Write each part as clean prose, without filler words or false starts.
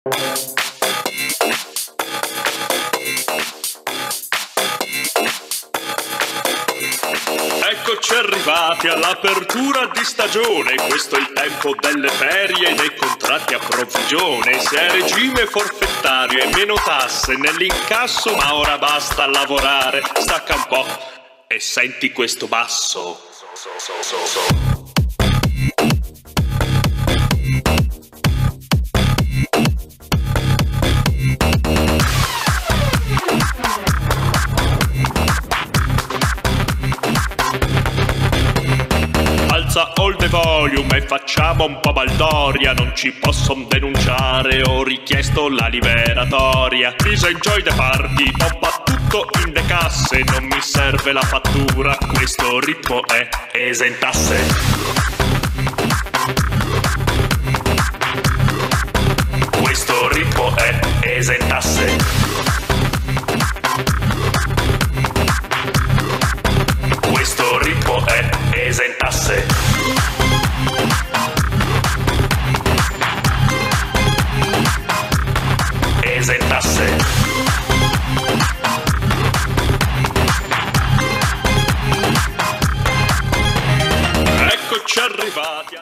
Eccoci arrivati all'apertura di stagione. Questo è il tempo delle ferie e dei contratti a provvigione. Se è regime forfettario e meno tasse nell'incasso, ma ora basta lavorare. Stacca un po' e senti questo basso. All the volume e facciamo un po' baldoria. Non ci posson denunciare, ho richiesto la liberatoria. Please enjoy the party, pompa tutto in le casse. Non mi serve la fattura, questo ritmo è esentasse. Questo ritmo è esentasse. Questo ritmo è esentasse. Esentasse. Eccoci arrivati.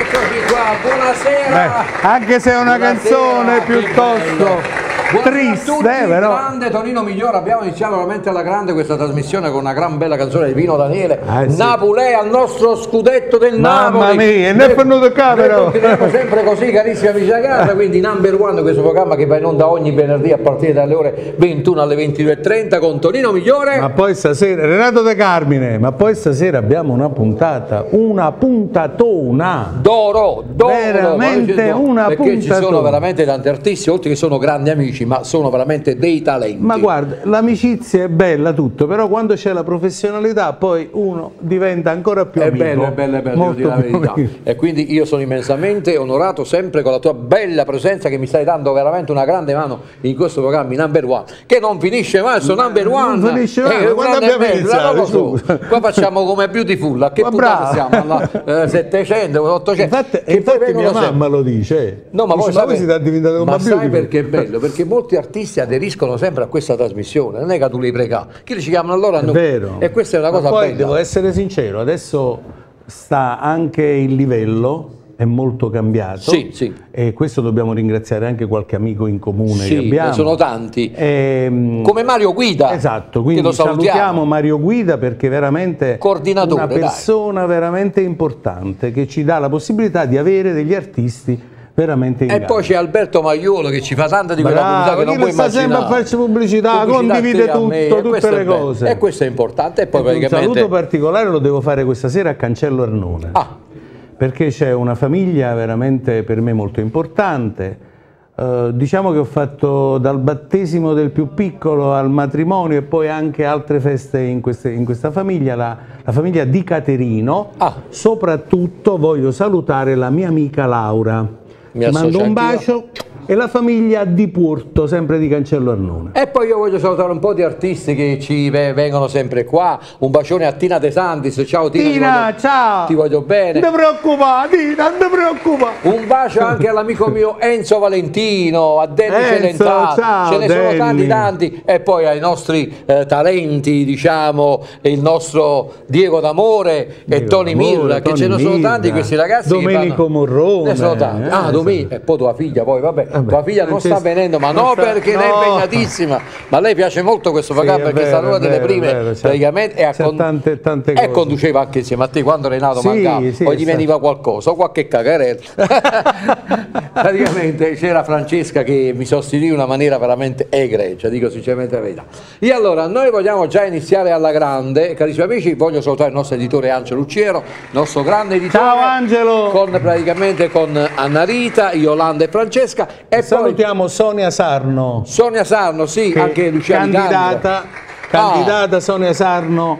Eccoci qua, buonasera. Anche se è una canzone piuttosto triste, però. Grande Tonino Migliore, abbiamo iniziato veramente alla grande questa trasmissione con una gran bella canzone di Pino Daniele. Sì. Napolè al nostro scudetto del Mamma Napoli. mia, e ne è venuto qua però. Continuiamo sempre così, carissimi amici da casa, quindi Number One, questo programma che va in onda ogni venerdì a partire dalle ore 21 alle 22:30 con Tonino Migliore. Ma poi stasera, Renato De Carmine, ma poi stasera abbiamo una puntata, una puntatona. D'oro, veramente una perché puntatona. Ci sono veramente tanti artisti, oltre che sono grandi amici, ma sono veramente dei talenti. Ma guarda, l'amicizia è bella tutto, però quando c'è la professionalità poi uno diventa ancora più amico. È bello, devo dire la verità. E quindi io sono immensamente onorato sempre con la tua bella presenza, che mi stai dando veramente una grande mano in questo programma Number One, che non finisce mai, sono Number One. Non finisce mai, quando abbiamo iniziato? Qua facciamo come Beautiful, a che puntata siamo? Alla 700, 800. Infatti mia mamma lo dice. No, ma dice, voi siete diventati come Beautiful. Ma sai Beautiful. perché è bello? Perché molti artisti aderiscono sempre a questa trasmissione, non è che tu li preghi, chi ci chiamano allora? È vero. E questa è una cosa poi bella. Devo essere sincero, adesso sta anche il livello, è molto cambiato. Sì. E questo dobbiamo ringraziare anche qualche amico in comune che abbiamo. Sono tanti. Come Mario Guida. Esatto, quindi lo salutiamo Mario Guida, perché veramente coordinatore, una persona veramente importante, che ci dà la possibilità di avere degli artisti veramente in e poi c'è Alberto Magliolo che ci fa tanta di quella pubblicità che non puoi sta immaginare. sempre a farci pubblicità condivide tutto, tutte le cose, e questo è importante. E poi praticamente un saluto particolare lo devo fare questa sera a Cancello Arnone, perché c'è una famiglia veramente per me molto importante. Diciamo che ho fatto dal battesimo del più piccolo al matrimonio e poi anche altre feste in questa famiglia, la famiglia di Caterino. Soprattutto voglio salutare la mia amica Laura. Ti mando un bacio, e la famiglia di Porto, sempre di Cancello Arnone. E poi io voglio salutare un po' di artisti che ci vengono sempre qua. Un bacione a Tina De Santis. Ciao Tina, ciao, ti voglio bene. Non ti preoccupare Tina, non ti preoccupare. Un bacio anche all'amico mio Enzo Valentino, a Danny Celentano, ce ne sono tanti. E poi ai nostri talenti, diciamo, il nostro Diego D'Amore e Tony Mirra, che ce ne sono tanti questi ragazzi. Domenico Morrone. Ne sono tanti. E poi tua figlia, poi vabbè. Tua figlia non sta venendo, ma no, perché lei è impegnatissima, ma lei piace molto questo programma, perché è stata una delle prime praticamente, tante cose. E conduceva anche insieme a te quando Renato mancava, o gli veniva qualcosa o qualche cagarella. Praticamente c'era Francesca che mi sostituì in una maniera veramente egregia, dico sinceramente la verità. E allora noi vogliamo già iniziare alla grande, carissimi amici. Voglio salutare il nostro editore Angelo Lucciero, nostro grande editore. Ciao Angelo! Con Anna Rita, Yolanda e Francesca. E salutiamo poi Sonia Sarno. Sonia Sarno, sì, anche Luciana candidata Sonia Sarno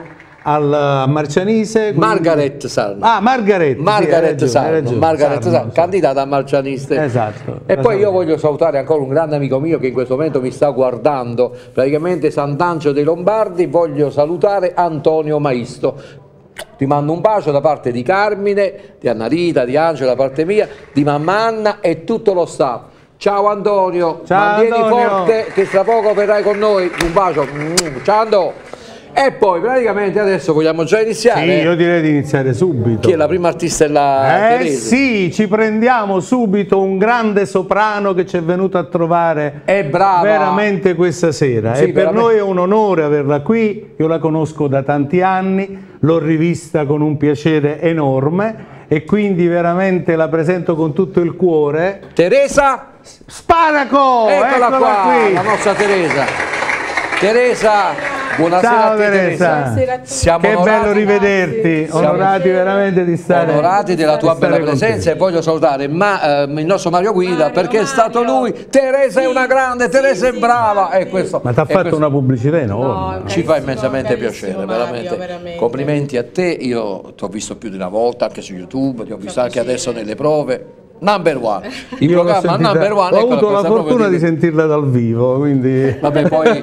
a Marcianise. Margaret Sarno. Margaret Sarno, candidata a Marcianise. Esatto. E poi io voglio salutare ancora un grande amico mio che in questo momento mi sta guardando, praticamente Sant'Angelo dei Lombardi. Voglio salutare Antonio Maisto. Ti mando un bacio da parte di Carmine, di Anna Rita, di Angelo, da parte mia, di mamma Anna e tutto lo staff. Ciao Antonio, mantieni forte che tra poco verrai con noi. Un bacio, ciao Antonio. E poi praticamente adesso vogliamo già iniziare. Sì, io direi di iniziare subito. Chi è la prima artista? Teresa. Sì, ci prendiamo subito un grande soprano che ci è venuto a trovare veramente questa sera. Sì, e per noi è un onore averla qui. Io la conosco da tanti anni, l'ho rivista con un piacere enorme e quindi veramente la presento con tutto il cuore. Teresa Sparaco! Eccola qua, qui, la nostra Teresa. Teresa, buonasera. Ciao a te, Teresa. Buonasera a tutti. Siamo che onorati, bello rivederti, onorati veramente di stare. Onorati della tua bella presenza, e voglio salutare il nostro Mario Guida, perché è stato lui. Teresa è una grande, Teresa è brava. E questo, ma ti ha fatto una pubblicità enorme. Ci fa immensamente piacere, veramente. Complimenti a te, io ti ho visto più di una volta anche su YouTube, ti ho visto anche adesso nelle prove. Number One, il programma Number One. Ho avuto la fortuna di sentirla dal vivo, quindi... Vabbè, poi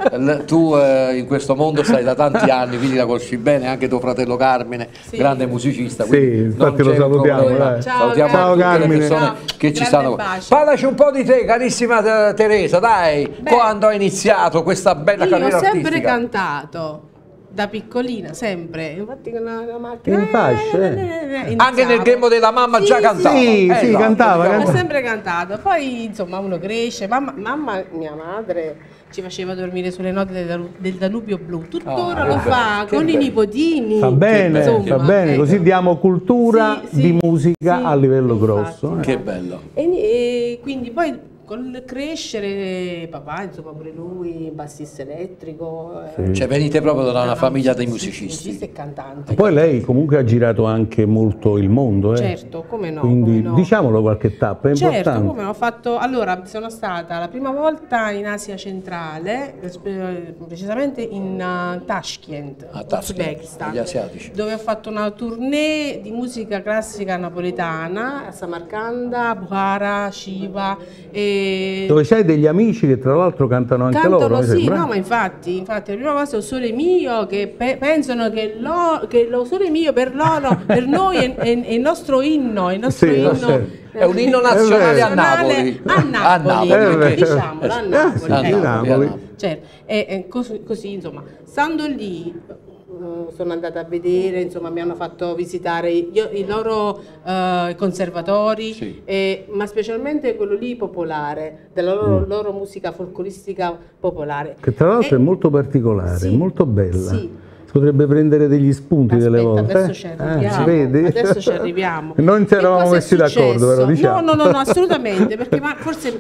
tu in questo mondo stai da tanti anni, quindi la conosci bene, anche tuo fratello Carmine, grande musicista. Sì, infatti lo salutiamo. Salutiamo tutte le persone che ci stanno. Parlaci un po' di te, carissima Teresa, dai. Quando hai iniziato questa bella carriera artistica? Ho sempre cantato. da piccolina, sempre. Infatti con la macchina. In fascia. Anche nel grembo della mamma già cantava. Sì, sì, esatto, cantava. Ho sempre cantato. Poi insomma uno cresce. Mamma, mia madre, ci faceva dormire sulle note del Danubio Blu. Tuttora lo fa con i nipotini. Va bene, insomma, va bene. ecco. Così diamo cultura di musica a livello infatti, grosso. Che bello. E quindi poi col crescere papà, insomma pure lui, bassista elettrico. Cioè venite proprio da una famiglia di musicisti. E cantanti. Poi lei comunque ha girato anche molto il mondo, Certo, come no. Quindi come no. diciamolo qualche tappa, è Certo, importante. come ho fatto. Allora, sono stata la prima volta in Asia centrale, precisamente in Tashkent, Uzbekistan, gli asiatici. dove ho fatto una tournée di musica classica napoletana a Samarcanda, Bukhara, Shiva. Dove c'hai degli amici che tra l'altro cantano anche loro, mi sì, sembra. no, ma infatti la prima cosa è il Sole Mio, che pensano che lo Sole Mio per loro, per noi è il nostro inno, il nostro Sì, inno. sì. È un inno nazionale a Napoli. A Napoli, diciamolo, a Napoli. Sì, ecco. Napoli. Certo, e così insomma, stando lì sono andata a vedere, insomma mi hanno fatto visitare i loro conservatori, Sì. ma specialmente quello lì popolare, della loro musica folcloristica popolare. Che tra l'altro è molto particolare, sì, molto bella. sì. Si potrebbe prendere degli spunti delle Aspetta, volte. adesso ci arriviamo. Vedi? Adesso ci arriviamo. Non ci Che eravamo cosa è messi d'accordo, successo? però diciamo. No, assolutamente, perché forse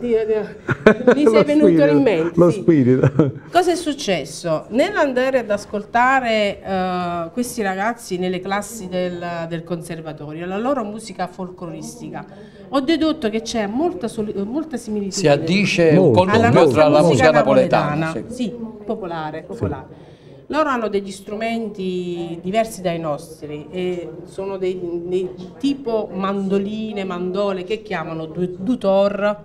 mi sei venuto in mente. Lo sì. spirito. Cosa è successo? Nell'andare ad ascoltare questi ragazzi nelle classi del conservatorio, la loro musica folcloristica, ho dedotto che c'è molta similitudine. Si addice un Molto. alla connubio nostra tra la musica napoletana. sì, popolare. Loro hanno degli strumenti diversi dai nostri e sono dei tipo mandoline, mandole che chiamano dutor,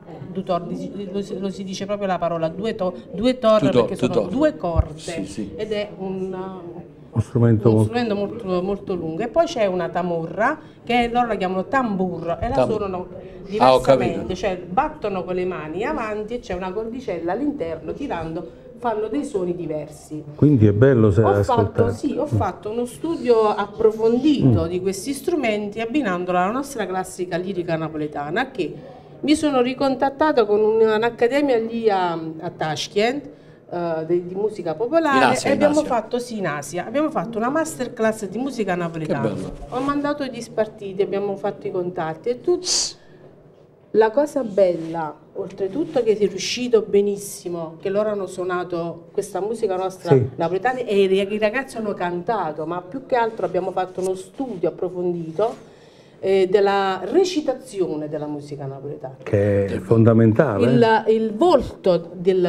lo si dice proprio la parola dutor perché sono due corde, sì. ed è un strumento molto, molto lungo. E poi c'è una tamurra che loro la chiamano tambur e la suonano diversamente, cioè battono con le mani avanti e c'è una cordicella all'interno, tirando fanno dei suoni diversi. Quindi è bello se ascoltare. Ho fatto uno studio approfondito di questi strumenti abbinandolo alla nostra classica lirica napoletana, che mi sono ricontattata con un'accademia lì a Tashkent di musica popolare e abbiamo fatto in Asia, abbiamo fatto una masterclass di musica napoletana. Ho mandato gli spartiti, abbiamo fatto i contatti e tutto. La cosa bella, oltretutto, che è riuscito benissimo, che loro hanno suonato questa musica nostra napoletana e i ragazzi hanno cantato, ma più che altro abbiamo fatto uno studio approfondito della recitazione della musica napoletana. Che è fondamentale. Il volto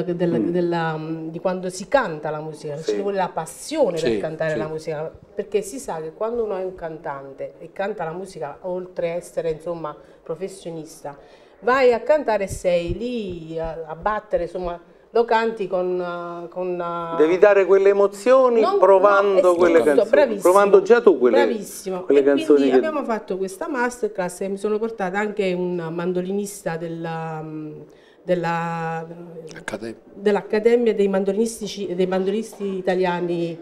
di quando si canta la musica, ci vuole la passione per cantare la musica, perché si sa che quando uno è un cantante e canta la musica, oltre a essere insomma professionista, vai a cantare e sei lì a battere, insomma, lo canti con devi dare quelle emozioni provando quelle canzoni, bravissimo, provando già tu quelle canzoni. Quindi abbiamo fatto questa masterclass e mi sono portata anche un mandolinista dell'Accademia dei mandolinisti italiani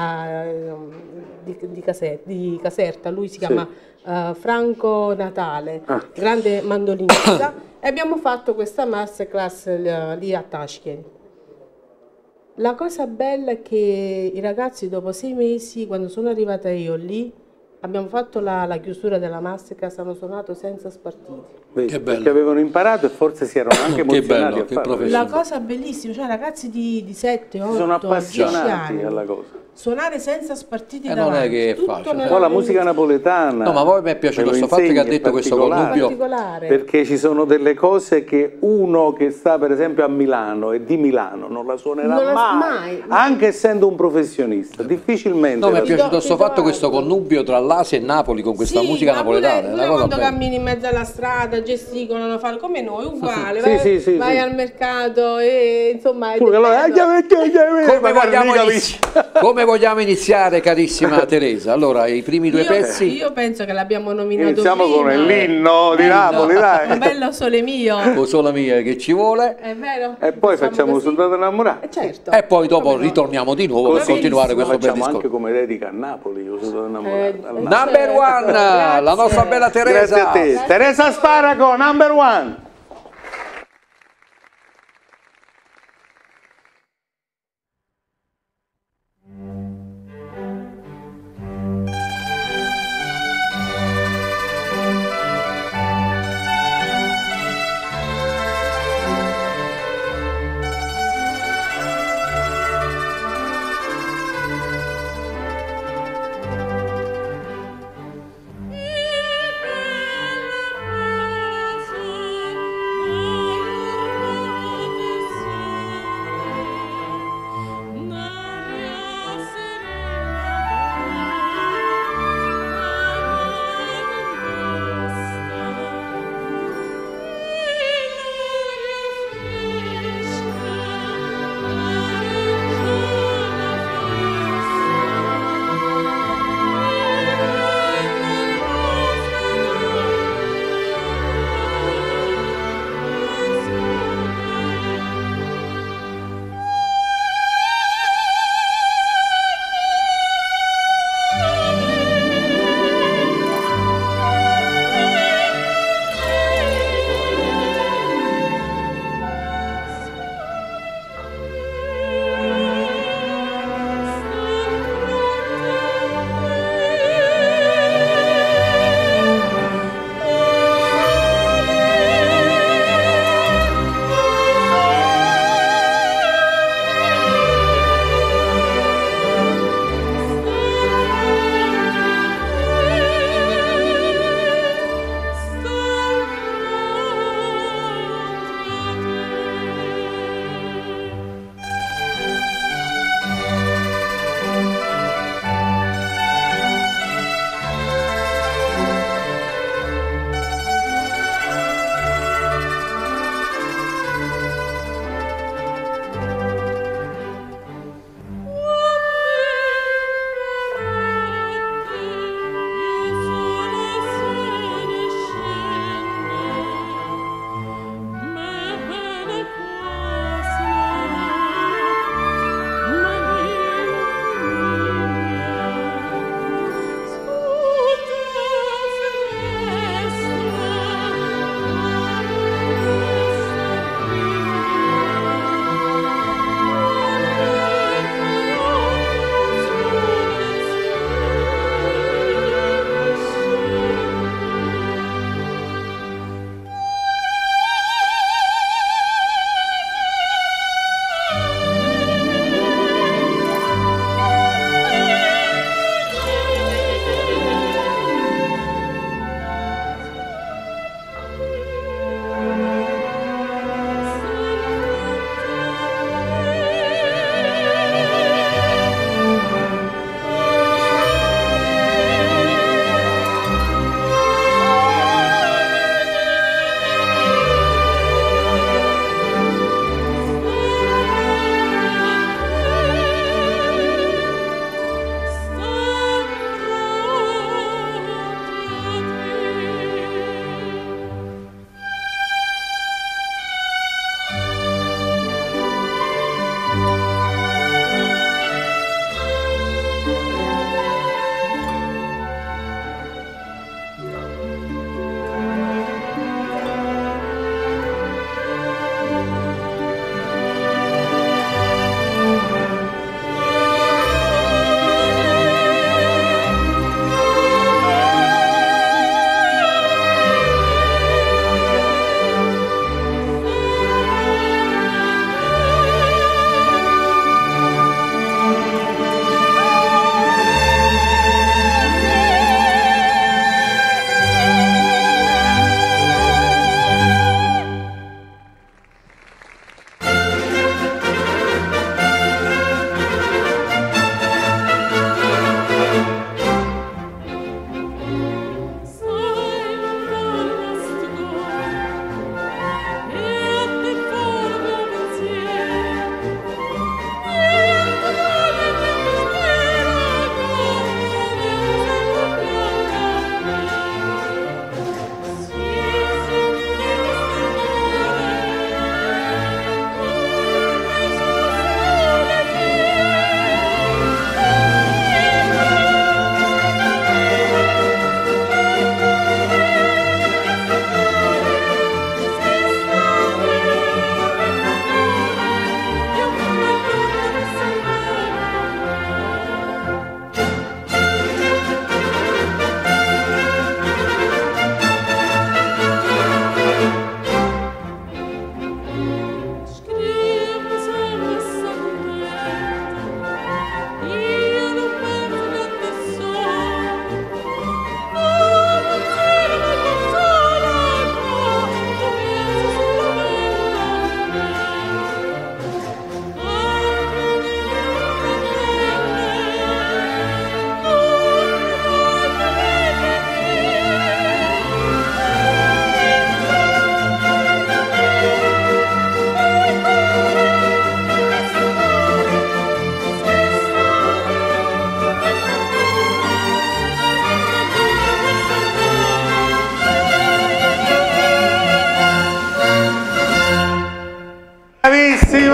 di Caserta, lui si chiama Franco Natale, grande mandolinista, e abbiamo fatto questa masterclass lì a Tashkent. La cosa bella è che i ragazzi dopo 6 mesi, quando sono arrivata io lì, abbiamo fatto la chiusura della masterclass, hanno suonato senza spartiti. Che bello. Perché avevano imparato e forse si erano anche emozionati a farlo. La cosa bellissima, cioè ragazzi di 7, 8, sono 10 appassionati anni, alla cosa. Suonare senza spartiti davanti, non è che è facile. Poi la musica napoletana. No, ma poi mi è piaciuto questo fatto che ha detto questo connubio. Perché ci sono delle cose che uno che sta per esempio a Milano e di Milano non la suonerà mai, anche essendo un professionista, difficilmente. No, mi è piaciuto questo fatto, questo connubio tra l'Asia e Napoli con questa musica napoletana. Pure quando cammini in mezzo alla strada, gesticolano, fanno come noi, uguale, vai al mercato e insomma... Come come vogliamo iniziare, carissima Teresa? Allora, i primi due pezzi? Io penso che l'abbiamo nominato Iniziamo prima. con l'inno di Napoli, dai. Un bello sole mio. O sola mia che ci vuole. È vero? E poi facciamo Soldato innamorato. Certo. E poi dopo Come no? ritorniamo di nuovo per continuare questo bel Facciamo discorso. anche come dedica a Napoli, io sono innamorato. Number one, Grazie. la nostra bella Teresa. Grazie a te. Teresa Sparaco, number one.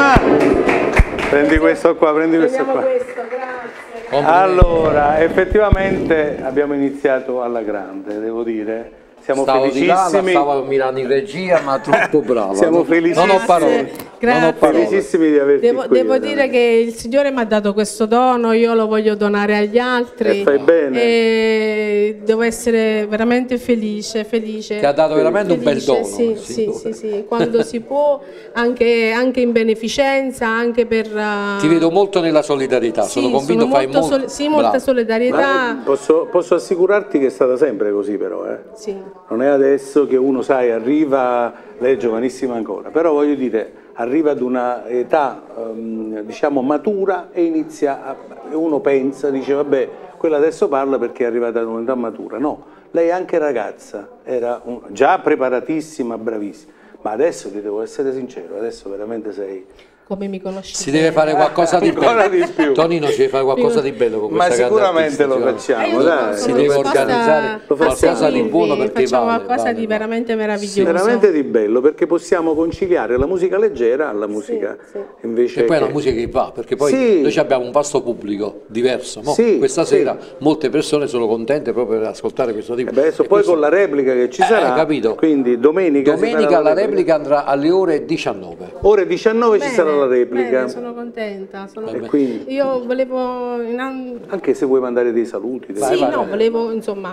Prendi questo qua, prendi questo qua. Grazie. Allora, effettivamente abbiamo iniziato alla grande, devo dire. Siamo felicissimi. Stavo mirando in regia, ma troppo bravo. Siamo felicissimi. Non ho parole. Grazie. Non ho parole. Felicissimi di averti qui. Devo dire che il Signore mi ha dato questo dono, io lo voglio donare agli altri. E fai bene. E devo essere veramente felice. Ti ha dato veramente un bel dono. Sì. Quando si può, anche in beneficenza, anche per... Ti vedo molto nella solidarietà, sono convinto fai molto. Molta solidarietà. Posso assicurarti che è stata sempre così però, Sì. Non è adesso che uno, sai, arriva, lei è giovanissima ancora, però voglio dire, arriva ad una età, diciamo, matura e uno pensa, dice, vabbè, quella adesso parla perché è arrivata ad un'età matura. No, lei è anche ragazza, era già preparatissima, bravissima, ma adesso ti devo essere sincero, adesso veramente sei... Come mi conosci? Si deve fare qualcosa di bello. Tonino ci deve fare qualcosa di bello con questa sicuramente lo facciamo, dai. Si deve organizzare qualcosa di buono perché facciamo qualcosa di veramente meraviglioso. Veramente di bello, perché possiamo conciliare la musica leggera alla musica invece. E poi è una musica che va, perché poi noi abbiamo un pasto pubblico diverso. Questa sera molte persone sono contente proprio per ascoltare questo tipo. Adesso poi con la replica che ci sarà, capito? Quindi domenica la replica andrà alle ore 19. Ore 19 ci sarà la replica. Bene, sono contenta. Quindi, io volevo anche se vuoi mandare dei saluti. Volevo insomma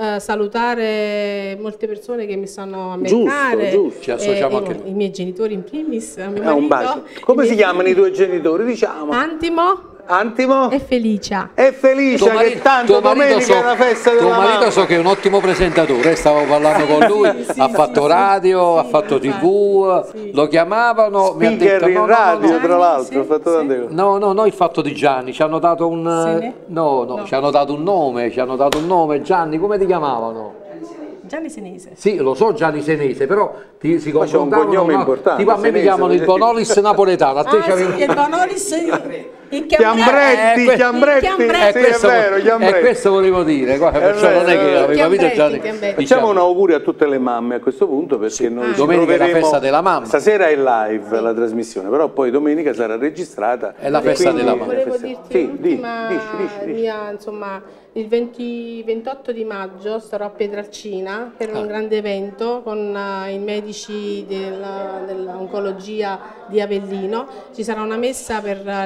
salutare molte persone che mi stanno a mancare. Giusto. Ci associamo anche noi. I miei genitori in primis, mio marito, un bacio. Come si chiamano i tuoi genitori? Diciamo. Antimo e Felicia. E Felicia, che tanto domenica è la festa della mamma. Tuo marito so che è un ottimo presentatore, stavo parlando con lui, ha fatto radio, ha fatto tv, lo chiamavano, speaker mi ha detto, in radio, tra l'altro, ha fatto tante cose. No, il fatto di Gianni, ci hanno dato ci hanno dato un nome, Gianni, come ti chiamavano? Gianni Senese. Sì, lo so Gianni Senese, però si confrontavano un cognome importante. Tipo a me mi chiamano il Bonolis napoletano, a te il Bonolis Chiambretti, sì, è vero, e questo volevo dire, perciò non è che avevo capito Gianni. Facciamo un augurio a tutte le mamme a questo punto, perché noi domenica è la festa della mamma. Stasera è live la trasmissione, però poi domenica sarà registrata. È la festa della mamma. Volevo dirti mia, insomma, il 28 di maggio starò a Pietralcina per un grande evento con i medici dell'oncologia di Avellino. Ci sarà una messa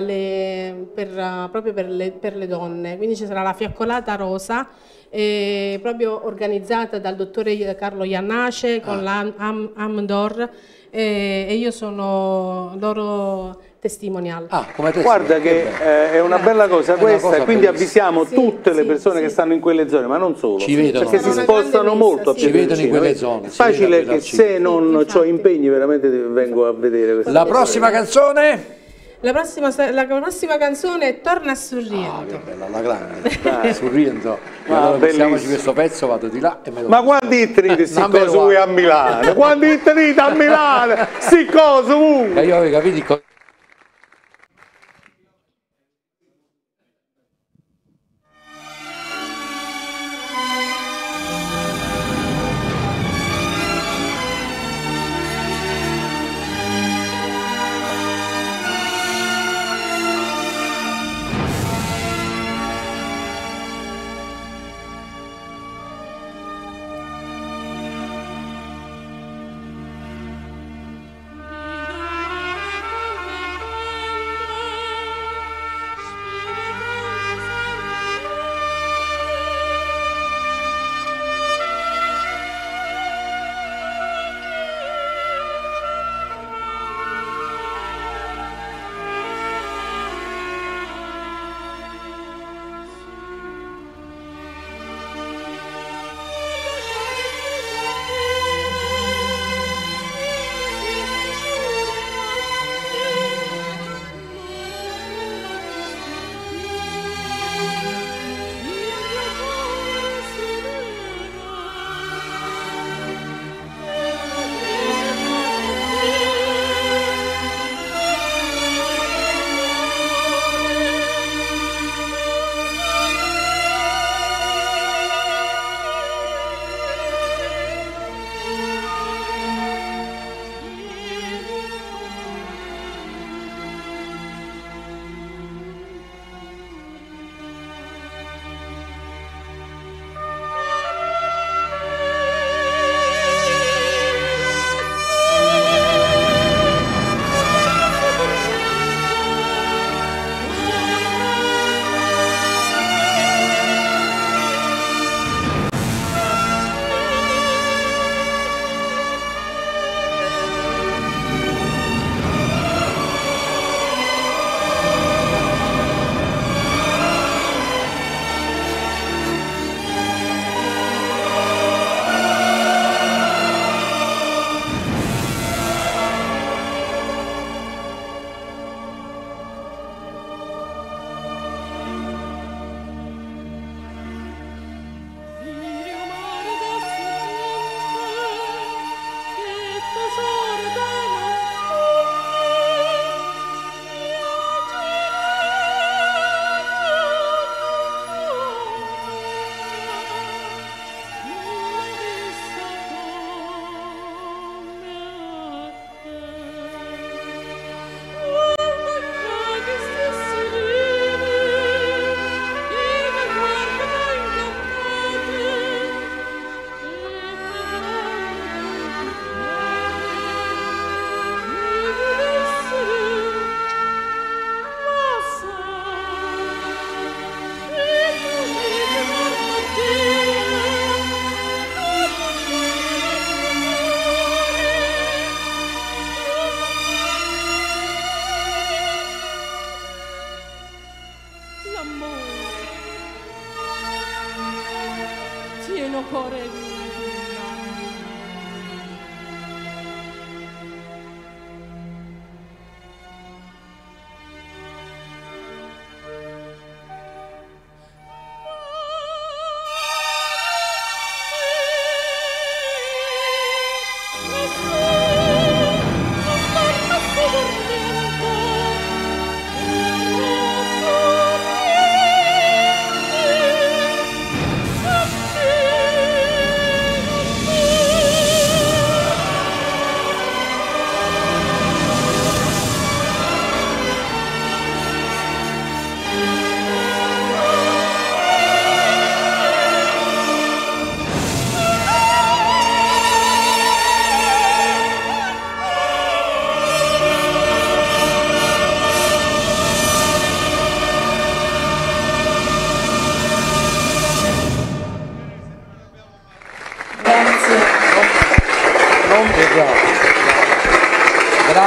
proprio per le donne, quindi ci sarà la fiaccolata rosa proprio organizzata dal dottore Carlo Iannace con l'Amdor e io sono loro testimonial. Guarda che è una bella cosa questa, e quindi avvisiamo tutte le persone che stanno in quelle zone, ma non solo, perché si spostano molto, ci vedono in quelle zone. È facile che se non ho impegni veramente vengo a vedere questa La prossima canzone? La prossima canzone è Torna a Sorrento. Che bella, la grande. Sorrento. Allora passiamoci questo pezzo, vado di là e me lo... Ma quando tridi queste cose vuoi a Milano? Quando tridi a Milano? Sti cose io avevo capito.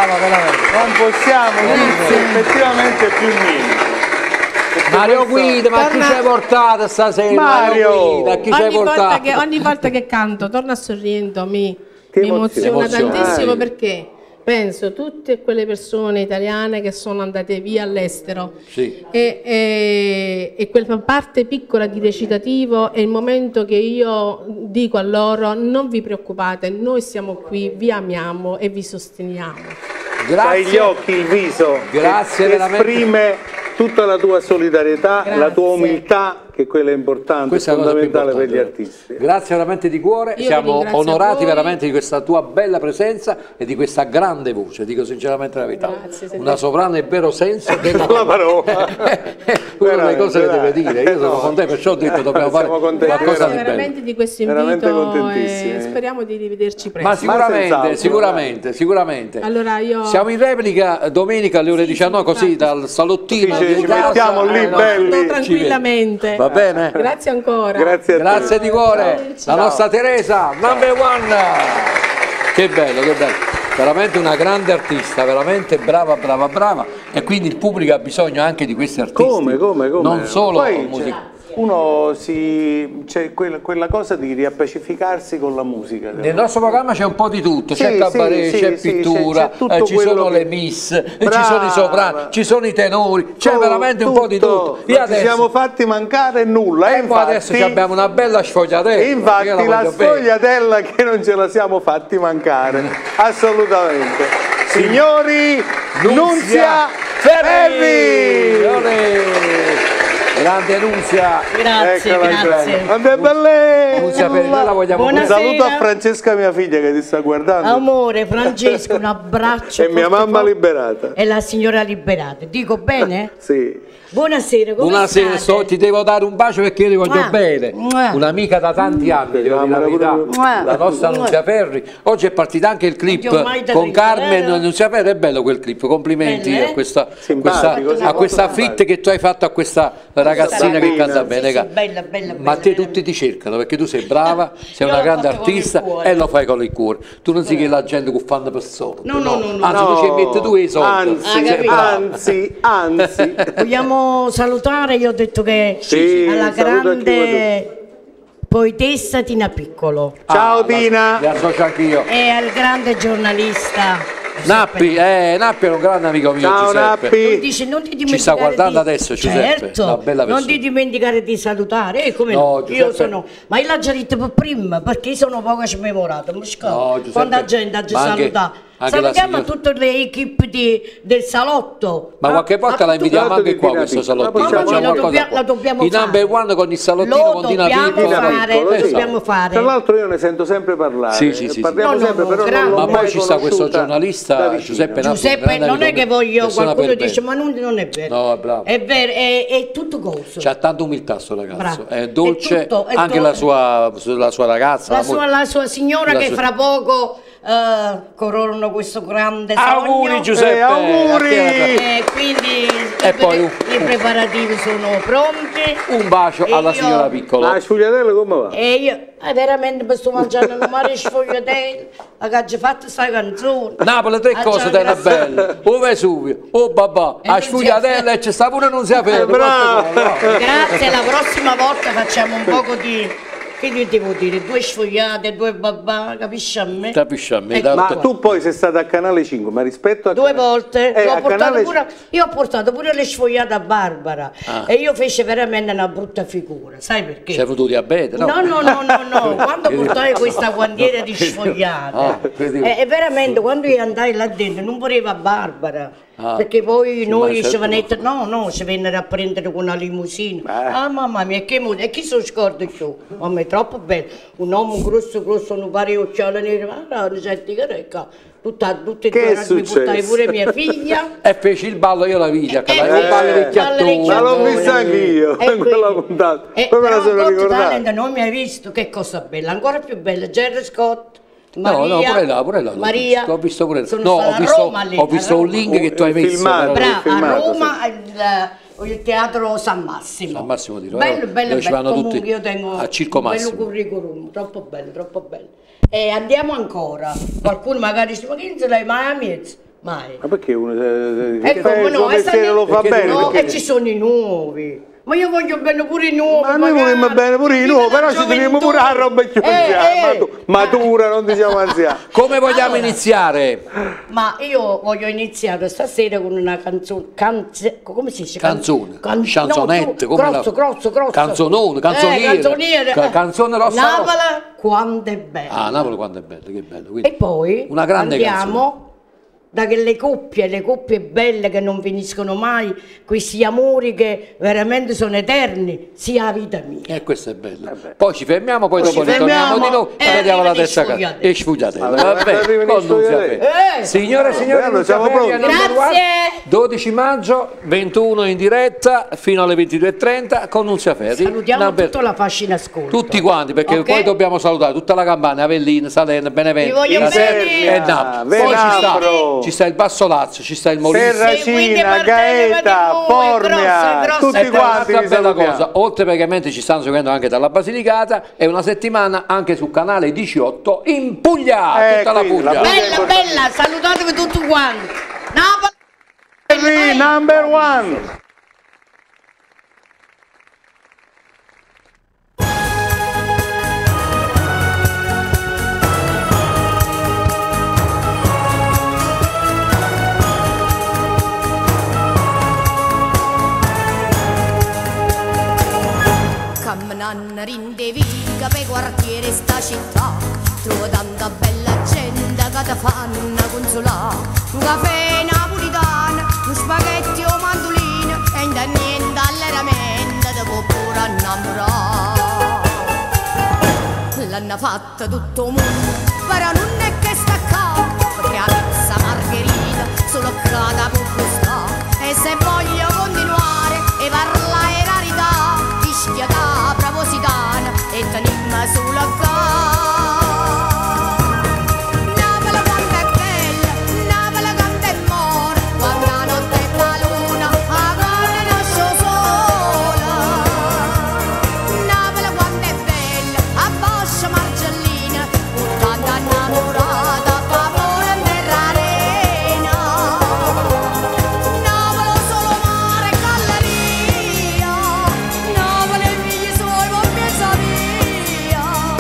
brava veramente. Non possiamo dire effettivamente più niente. Mario Guida, ma chi ci hai portato stasera? Mario Guida, chi ci hai portato? Ogni volta che canto, torno sorridendo, mi emoziona. emoziona tantissimo perché penso a tutte quelle persone italiane che sono andate via all'estero Sì. e quella parte piccola di recitativo è il momento che io dico a loro: non vi preoccupate, noi siamo qui, vi amiamo e vi sosteniamo. Hai gli occhi, il viso, grazie, che veramente. esprime tutta la tua solidarietà, Grazie. la tua umiltà, che quella è importante, Questa è la cosa più fondamentale per gli importante. artisti. Grazie veramente di cuore, Io siamo ringrazio onorati a voi. veramente di questa tua bella presenza e di questa grande voce, dico sinceramente la verità. Grazie, Una soprano nel vero senso della La parola. Una delle cose che deve dire, io sono No. con te, perciò ho detto dobbiamo fare Siamo contenti, qualcosa Grazie di bello. veramente di questo Veramente invito contentissimi. e speriamo di rivederci presto. Ma senz'altro, sicuramente. Allora io Siamo in replica domenica alle ore 19, così dal salottino Sì, di ci casa. mettiamo lì no, belli. tranquillamente. Va bene? Grazie ancora. Grazie a te. Grazie di cuore, la nostra Teresa, number one. Che bello, che bello. Veramente una grande artista, veramente brava e quindi il pubblico ha bisogno anche di questi artisti. Come? Non solo Poi, musica. uno c'è quella cosa di riappacificarsi con la musica. Nel nostro programma c'è un po' di tutto, c'è Sì, cabaret, sì, c'è sì, pittura, c'è tutto ci quello sono che- le miss, ci Brava. sono i soprani, ci sono i tenori, c'è veramente un po' di tutto. Non ci siamo fatti mancare nulla. E poi adesso abbiamo una bella sfogliatella. Infatti io la la voglio bene. sfogliatella che non ce la siamo fatti mancare, assolutamente. Signori, Nunzia Ferri! Olè! Grande Nunzia. Grazie, grazie. Vabbè, belle! Nunzia Ferri, noi la vogliamo Un bene. Buonasera. saluto a Francesca, mia figlia, che ti sta guardando. Amore, Francesco, un abbraccio. E mia forte, mamma forte. liberata. E la signora liberata. Dico bene? Sì. Buonasera, come Buonasera, state? ti devo dare un bacio perché io ti voglio Mua. bene. Mua. Un'amica da tanti anni, devo dire la verità. Mua. La nostra Mua. Nunzia Ferri. Oggi è partita anche il clip Non ti ho mai con detto, Carmen. vero? Nunzia Ferri, è bello quel clip. Complimenti Bello, a questa, Simpatico, a questa simpatico. fit che tu hai fatto a questa ragazzina che bambina. canta bene. Sì, raga. bella, bella, Ma bella. te tutti ti cercano perché tu sei brava, sei Io una l'ho grande fatto con il artista cuore. e lo fai con il cuore. Tu non sei che la gente che fanno per soldi. No, no, no, no. Anzi, tu ci metti tu i soldi. Anzi, Sei brava. anzi. Vogliamo salutare, io ho detto che Sì, alla saluto a chi grande poetessa Tina Piccolo Ciao Tina. Mi associo anch'io. e al grande giornalista Nappi è un grande amico mio, Ciao, Giuseppe. Nappi. Dice, non ti Ci dimenticare sta guardando di... adesso, Giuseppe, certo, una bella non persona. ti dimenticare di salutare, come No, no, io Giuseppe. sono, ma io l'ho già detto per prima, perché io sono poco smemorato, No, Giuseppe, quando la gente ha già ma anche- salutato. anche la Salutiamo signora- tutte le equipe del salotto. Ma qualche volta la invitiamo Salotto anche di qua Tina questo Piccolo. salottino. Ma poi Facciamo la qualcosa qua. dobbiamo I number fare. one con il salottino Lo con Tina dobbiamo Piccolo. fare, Piccolo, lo sì. dobbiamo fare. Tra l'altro io ne sento sempre parlare. Sì. Parliamo No, no, sempre, no, però grande. non l'ho Ma mai poi ci sta questo conosciuta giornalista da vicino. Giuseppe Nappi, Giuseppe, grande non è amico che mio, voglio, persona qualcuno per bene. dice, ma non è vero. No, è bravo. È vero, è tutto coso. C'ha tanta umiltà sto ragazzo, Bravo. è dolce, È tutto, è anche dolce. la sua ragazza. La sua signora La che sua- fra poco coronano questo grande sogno. Auguri Giuseppe! auguri! E quindi E poi i preparativi sono pronti. Un bacio E alla io- signora Piccolo. Ah, sfogliatella come va? E io veramente mi sto mangiando una mare sfogliatella, che ci fatto sta canzone. Napoli tre Ah, cose già, te ne grazie. belle, o Vesuvio, o babà, E a non sfugliatella e c'è sta pure non si è fermo. bravo. Grazie, la prossima volta facciamo un poco di... Che gli devo dire? 2 sfogliate, 2 babà, capisci a me? Capisci a me, Ecco. Ma tu poi sei stata a Canale 5, ma rispetto a... 2 volte a Canale... io ho portato pure le sfogliate a Barbara e io fece veramente una brutta figura, sai perché? Sei avuto diabete, no? No, quando portai questa guandiera di sfogliate e veramente quando io andai là dentro non voleva Barbara perché poi noi certo. ci vennero, no, ci vennero a prendere con una limousine. Ah mamma mia, e chi se lo scorda ciò? Mamma è troppo bello, un uomo grosso, un pari occhiali neri, ma non senti che recca. Tutte e Che due è mi portai successo? pure mia figlia. E feci il ballo io la vita, il ballo dei ballo chiattoni. Ma l'ho vista anch'io in quella puntata. Poi me la sono ricordata. Talent non mi hai visto, che cosa bella, ancora più bella, Jerry Scott. No, Maria, pure là. Maria, L'ho visto pure là. sono No, stata a Roma lì, ho visto a un Roma. link che tu hai messo. Filmato. però. Brava, a filmato, Roma il teatro San Massimo. San Massimo di Roma. Bello, bello, Dove ci bello. vanno Comunque tutti io tengo a Circo un bello Massimo. curriculum, troppo bello, troppo bello. E andiamo ancora. Qualcuno magari dice, ma che non se l'hai mai amici? Mai. Ma perché uno come no, lo fa bene? No, perché... e ci sono i nuovi. Ma io voglio bene pure i nuovi. Ma noi vogliamo bene pure i nuovi, però ci teniamo pure la roba più anziana. Matura, non diciamo anziana. Come vogliamo iniziare? Ma io voglio iniziare stasera con una canzone. Come si dice? Canzone. Chansonette. Grosso. Canzonone, canzoniere. Canzone rossa. Napoli quando è bella. Ah, Napoli quando è bella, che bello. Quindi, e poi una grande andiamo canzone. Da le coppie belle che non finiscono mai, questi amori che veramente sono eterni, sia la vita mia. E questo è bello. Poi ci fermiamo, poi dopo ritorniamo di nuovo e vediamo la terza canzone. E sfugliatella. Vabbè, con Nunzia Ferri. Signore e signori, Nunzia Ferri, grazie. 12 maggio, 21 in diretta, fino alle 22:30 con Nunzia Ferri. Salutiamo tutta la fascina ascolto. Tutti quanti, perché poi dobbiamo salutare tutta la Campania, Avellino, Salerno, Benevento, Caserta e Napoli. Ci sta il Basso Lazio, ci sta il Molise, Terracina, Gaeta, Formia, tutti quanti. Una bella cosa, oltre praticamente ci stanno seguendo anche dalla Basilicata, è una settimana anche sul canale 18 in Puglia, tutta la Puglia. Bella, salutatevi tutti quanti. Napoli, number one. Camminando rindevica per quartiere sta città, trovo tanta bella gente che ti fanno consolare. Un caffè napolitano, un spaghetti o mandolino, e da niente all'eramento ti può pure innamorare. L'hanno fatta tutto il mondo, però non è che sta qua, perché la pizza margherita solo cada può costare. E se voglio continuare e parlare rarità, fischia da propositana e tenimmo sulla cara. Napoli quanto è bella, Napoli quanto è mora, quando la notte è la luna, a cuore nasce sola. Napoli quanto è bella, a Boscia Marcellina, tanta innamorata, favore in terra arena. Napoli solo mare e galleria, Napoli e i figli suoi con mezza via.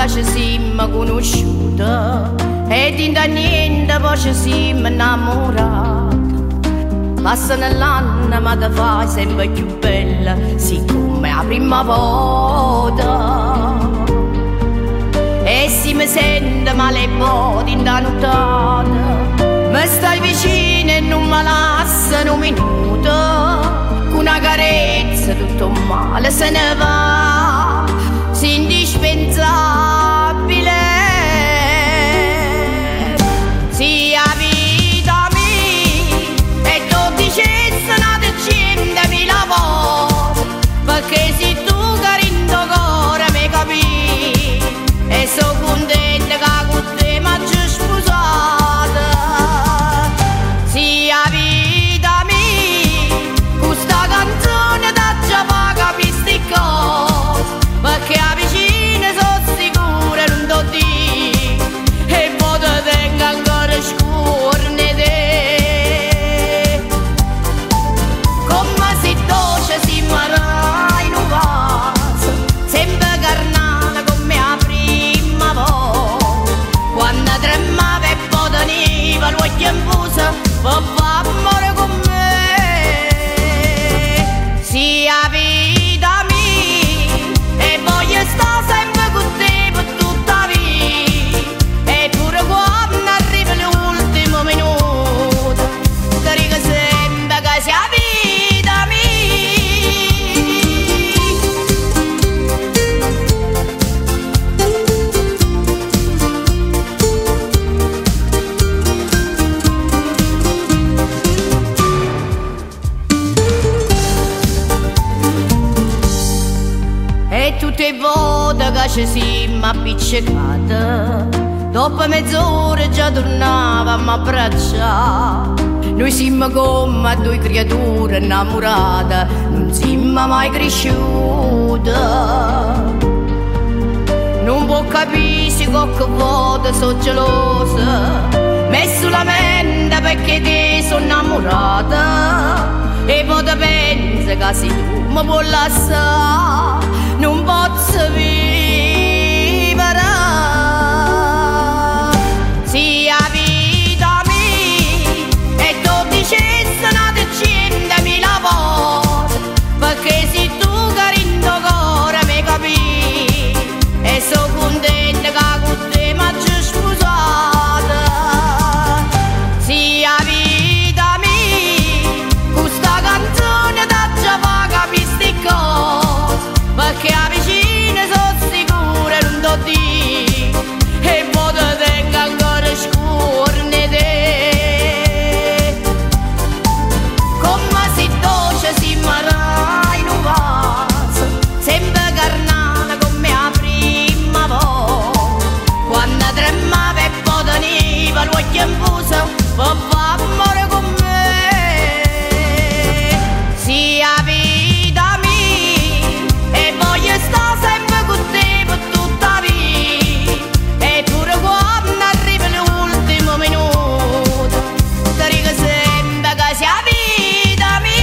che ci siamo conosciuti e di niente poi ci siamo innamorati. Passano l'anno ma ti fai sempre più bella, siccome la prima volta. E se mi sento male poi in da nottata, mi stai vicino e non mi lasci un minuto. Con una carezza tutto male se ne va, sei indispensabile. Sia vita mia e tu dicessi una decentemila volte, perché se tu carino cuore mi capisci e sono contenta che con te mi hagi sposata. Sia vita mia, questa canzone da già fa capire sti cose, perché a vicina sono sicura non t'ho detto e poi ti tengo ancora scorne te. Come si dolce si marrà in un vaso, sempre carnale come la prima volta, quando tremava e poi teniva l'occhio in fuso per fare amore con me. Sia vita mia e voglio stare sempre con te per tutta la vita, e pure quando arriva l'ultimo minuto ti dico sempre che sia vita mia. E tutte le volte che ci siamo appiccicate, dopo mezz'ora già tornavamo a abbracciare. Noi siamo come due creature innamorate, non siamo mai cresciute. Non può capire se qualche volta sono gelosa, messo la mente perché te sono innamorata. E poi ti pensi che se tu mi puoi lasciare non posso vivere. Sia vita mia e tu dicessi una decentemila volte, perché se tu carino cuore mi capisci e sono contenta che con te mi hagi sposata. Sia vita mia, questa canzone da già fa capire sti cose, perché a vicina sono sicura non t'ho detto e poi ti tengo ancora scorne te. Come si dolce si marrà in un vaso, sempre carnale come la prima volta, quando tremava e poi teniva l'occhio in fuso per fare amore con me. Sia vita mia e voglio stare sempre con te per tutta la vita, e pure quando arriva l'ultimo minuto ti dico sempre che sia vita mia.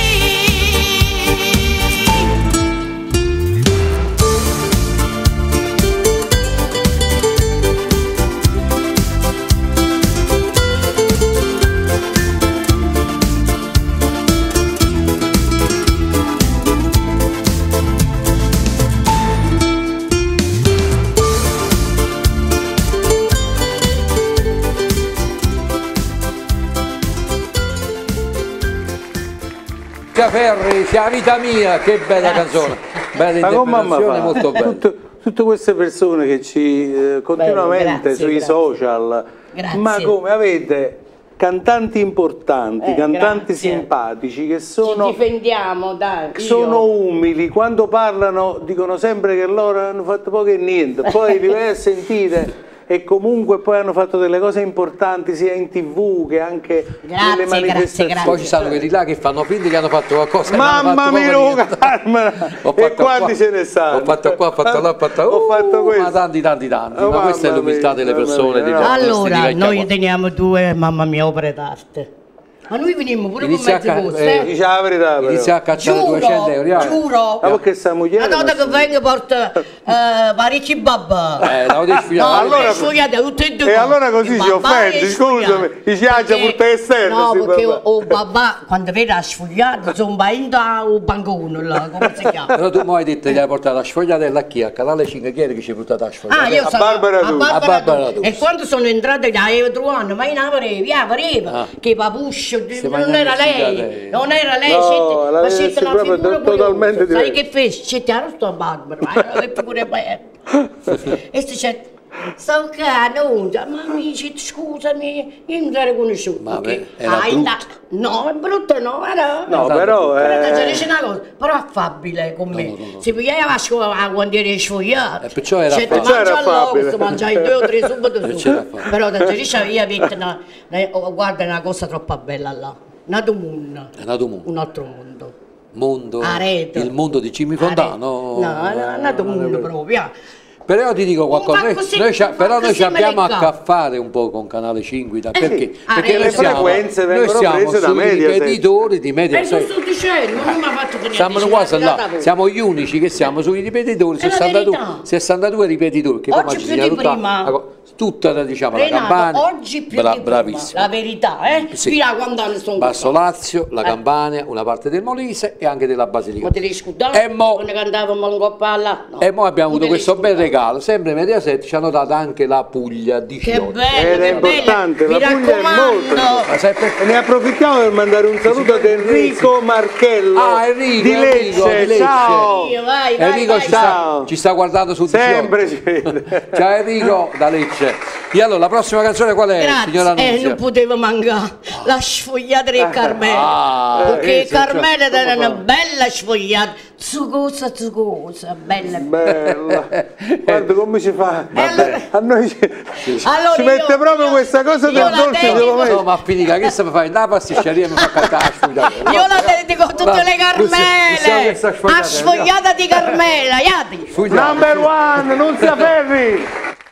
Ferri, sia vita mia, che bella canzone, bella interpretazione, molto bella. Tutte queste persone che ci continuamente grazie, sui social, ma come avete cantanti importanti, cantanti simpatici che sono, ci difendiamo, dai, sono umili, quando parlano dicono sempre che loro hanno fatto poco e niente, poi li vai a sentire e comunque poi hanno fatto delle cose importanti sia in TV che anche nelle manifestazioni. Poi ci sono quelli là che fanno finta che hanno fatto qualcosa. Mamma mia, Carmela! E quanti ce ne stanno? Ho fatto qua, ho fatto là, ho fatto questo. Ma tanti. Ma questa è l'umiltà delle persone. Allora, noi teniamo due, mamma mia, opere d'arte. Ma noi venimmo pure Inizia con mezzo posto, Dice la verità, però. Inizia a cacciare 200 euro. Giuro. Ma perché sta moglie? La nota che vengo porta parecchi babba. La devi sfilare. allora- sfogliate tutte e due. E allora così ci offendi, scusami, dici già pure esterno. No, perché o babà, quando vede la sfogliata, sono baino o bancone, là, come si chiama? Però tu mi hai detto che gli hai portato la sfogliatella a chi? A Canale 5, chi era che ci hai portato la sfogliatella? Ah, io sono Barbara Tucci. A Barbara Tucci. E quando sono entrata da Evetruano, ma io non pareva, che papuscio, non era lei, non era lei, No, la ma vede siete una proprio figura totalmente curiosa. Sai diversa. che fece? C'è chiaro sto Barbara, ma che figura bella. E c'è sto cano, ma mi dice scusami, io non ero conosciuto. Ma perché era brutto. no, è brutto no, era. No, però... Però ti dice una cosa, però affabile con me. Se pigliava la scuola quando eri sfogliato, perciò era se ti affabile. mangi Perciò era affabile. all'osso, mangiai 2 o 3 subito Perciò su. era affabile. Però ti dice io detto, guarda, è una cosa troppo bella là. Nato mondo. È nato mondo. Un altro mondo. Mondo, Areto. il mondo di Jimmy Fontano. No, è nato mondo proprio. Però ti dico qualcosa, Un così, però noi ci così abbiamo a meleccato. che fare un po' con Canale 5, perché? Ah, Perché le frequenze noi vengono siamo prese da sui Mediaset. ripetitori di E lo Mediaset. sto dicendo, non mi ha fatto tenere. Siamo quasi là, siamo gli unici che siamo sui ripetitori, È la 62, verità. 62 ripetitori, che Oggi come più ci di sigla prima. tutta diciamo la Renato, Campania, oggi più di prima, bravissimo. la verità, Sì. Fino a quando anni sono Basso Lazio, la Campania, una parte del Molise e anche della Ma Basilicata. te li scudare? E mo- Quando cantavamo un po' là? No. E poi abbiamo avuto Non te li questo bel scudare. regalo, sempre Mediaset ci hanno dato anche la Puglia di Che Chiodi. bello, Ed è che importante, bello. la Mi Puglia è molto raccomando. Ma sai perché? E ne approfittiamo per mandare un saluto ad Enrico Marchello Ah, Enrico, di Enrico, Lecce. di Lecce. Ciao! Vai, Enrico vai, ciao. ci sta guardando su Sempre 18. ci vede. Ciao Enrico da Lecce. E allora la prossima canzone qual è, signora Grazie, Nunzia? non potevo mancare la sfogliata di Carmela. Ah, Perché cioè, Carmela era come una bella sfogliata, zuccosa, bella. Bella. Guarda come ci fa. allora- A noi Allora ci mette proprio questa cosa io del la dolce ce lo dedico- mette. No, ma finita, che se mi fai? Da pasticceria mi fa cantare la sfugata. Io la dedico a tutte le Carmele, a sfogliata di Carmela, iati. Number one, Nunzia Ferri.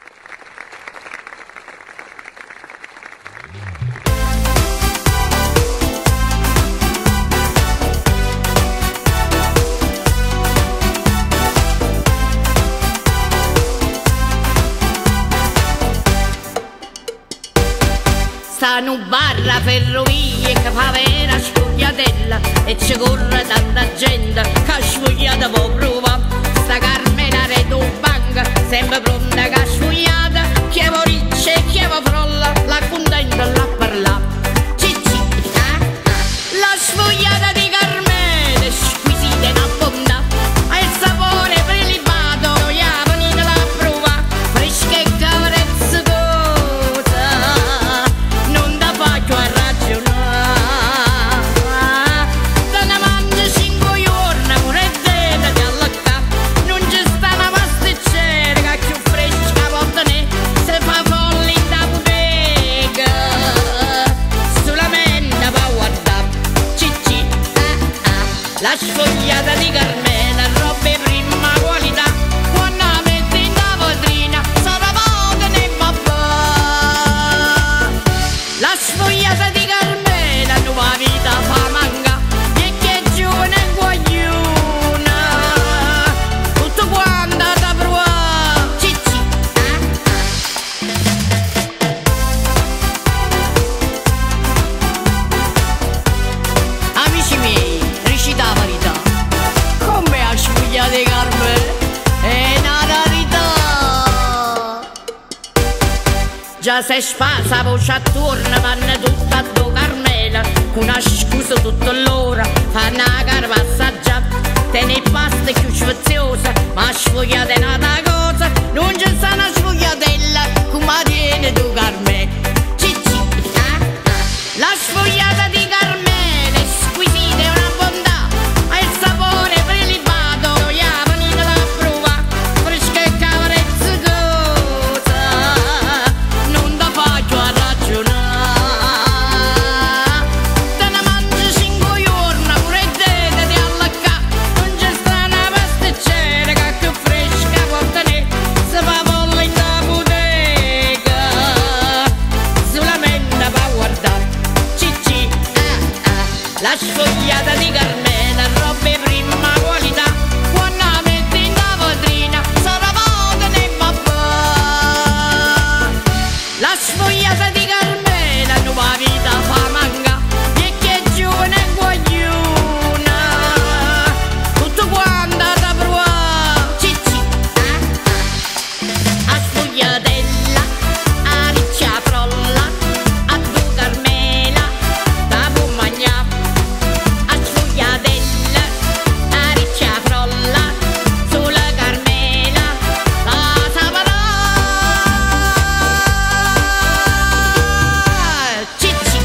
Stanno barra ferrovie che fa vera sfogliatella e ci corre tanta gente che sfogliata può provare. Sta Carmela Reto Banca sempre pronta che sfogliata, chi è riccia e chi è frolla la contenta la parla. Cicci, la sfogliata di Carmela è squisita e abbondante, ha il sapore prelibato, la panina la prova, fresca e cavarezza cosa, non da faccio a ragionare. Te ne mangi 5 giorni, pure dentro di alla capa, non ci sta una pasticcera che più fresca a volte ne se fa folli da bottega, solamente per guardare. Cicci, la sfogliata di Carmela, robe prima qualità, quando la metti in tavolina, sono volte nei babà. La sfogliata di Carmela, nuova vita fa manca, e che giovane e guagliona, tutto quanto da provare. Cicci, amici miei, recita la verità. Come la sfogliata di Carmela è una rarità. Già se spasa voce attorno, vanno tutta a do Carmela, con una scusa tutta l'ora, fanno la carva assaggiata, te ne pasta più sfiziosa, ma sfogliata è una cosa, non c'è sta una sfogliatella, come tiene tu Carmela. Cicci, la sfogliata di Carmela è squisita e una bontà, ha il sapore prelibato, la panina la prova, fresca e cavarezza cosa, non da faccio a ragionare. Te ne mangi 5 giorni, pure dentro di alla capa, non c'è sta una pasticcera che più fresca, guarda ne, se fa sfogliata di Carmela, robe prima qualità, quando la metti in tavolina, sarà volta nei babà. La sfogliata di Carmela, nuova vita fa manca, e che giovane e guagliona, tutto quanto da provare, cicci, a sfogliatella, a riccia frolla, a tu Carmela, da buon mangià, a sfogliatella, a riccia frolla, sulla Carmela, la saprà, cicci,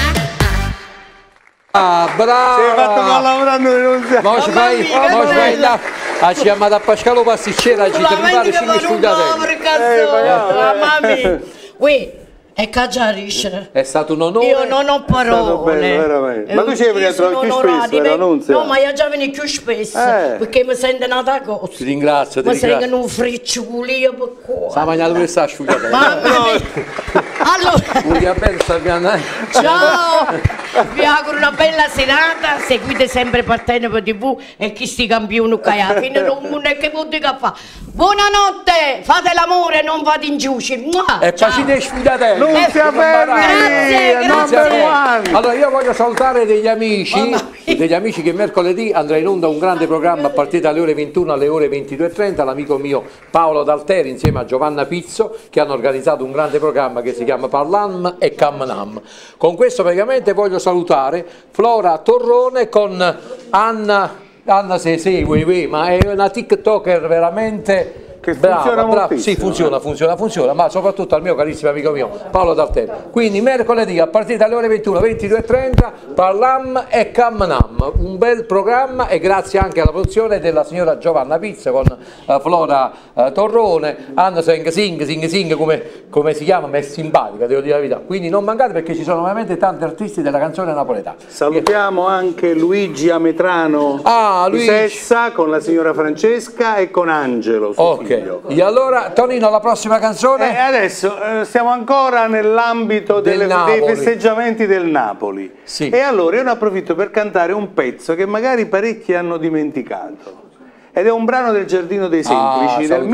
Ah, bravo! Sei fatto mal lavorando non si Ma ci fai là, ci chiamato a Pascalo Pasticcera, ci prepari 5 sfruttatelli. Mamma mia! Uè, è cacciarisce. È stato un onore. Io non ho parole. bello, veramente. Ma tu ci vieni a trovare più spesso, Annunzia? No, ma io già vengo più spesso, perché mi sento nata cosa. Ti ringrazio, ti Mi ringrazio. sentono un fricciolio per qua. Sta mangiando pure sta asciugata. Mamma mia! Allora, Un diabete sta pianendo. ciao! Vi auguro una bella serata, seguite sempre Partenope TV e chi sti campioni che alla fine non è che potete fare. Buonanotte, fate l'amore, non fate in giuci. E facite sfidatelli. Non si Grazie, grazie. Allora io voglio salutare degli amici che mercoledì andrà in onda un grande programma a partire dalle ore 21 alle ore 22:30, l'amico mio Paolo Dalteri insieme a Giovanna Pizzo che hanno organizzato un grande programma che si chiama Parlam e Camnam. Con questo praticamente voglio salutare Flora Torrone con Anna se segui, ma è una TikToker veramente che funziona moltissimo. Sì, funziona, ma soprattutto al mio carissimo amico mio Paolo Dalteri. Quindi mercoledì a partire dalle ore 21, 22:30 Parlam e Camnam, un bel programma e grazie anche alla produzione della signora Giovanna Pizza con Flora Torrone, Anna Sing come si chiama, ma è simpatica, devo dire la verità. Quindi non mancate perché ci sono veramente tanti artisti della canzone napoletana. Salutiamo anche Luigi Ametrano di Luigi. Sessa con la signora Francesca e con Angelo. Suo figlio. E allora Tonino, la prossima canzone? Adesso stiamo ancora nell'ambito dei festeggiamenti del Napoli. Sì. E allora io ne approfitto per cantare un pezzo che magari parecchi hanno dimenticato. Ed è un brano del Giardino dei Semplici del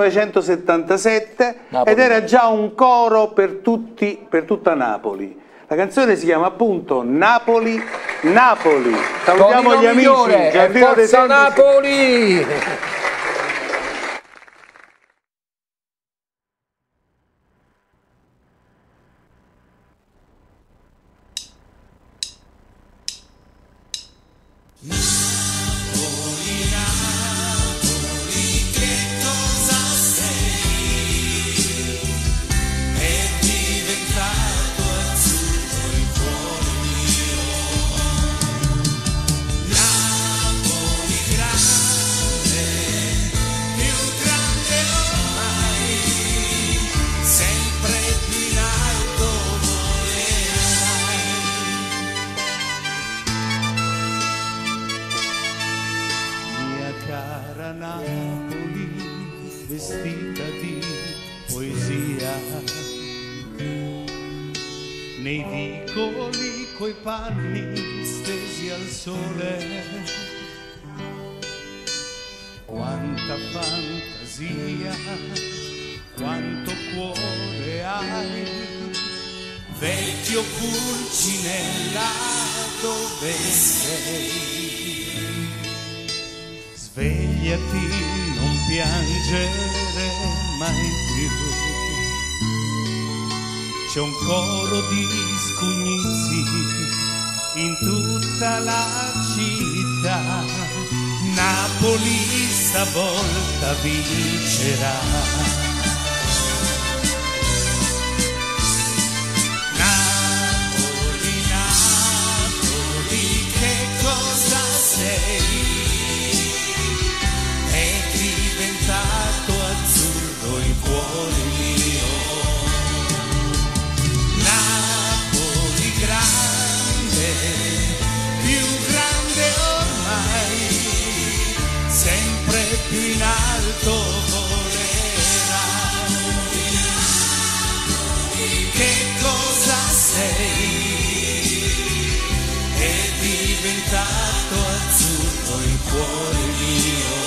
1977 ed era già un coro per tutta Napoli. La canzone si chiama appunto Napoli, Napoli. Salutiamo Tonino gli amici. Migliore, Giardino dei Forza Semplici. Napoli! Vestita di poesia, nei vicoli coi panni stesi al sole, quanta fantasia, quanto cuore hai, vecchio Pulcinella dove sei? Svegliati, non piangere mai più. C'è un coro di scugnizi in tutta la città. Napoli stavolta vincerà. Napoli, Napoli, che cosa sei? Azzurro il cuore mio, Napoli grande, più grande ormai, sempre più in alto volerà. Che cosa sei? E diventato azzurro il cuore mio.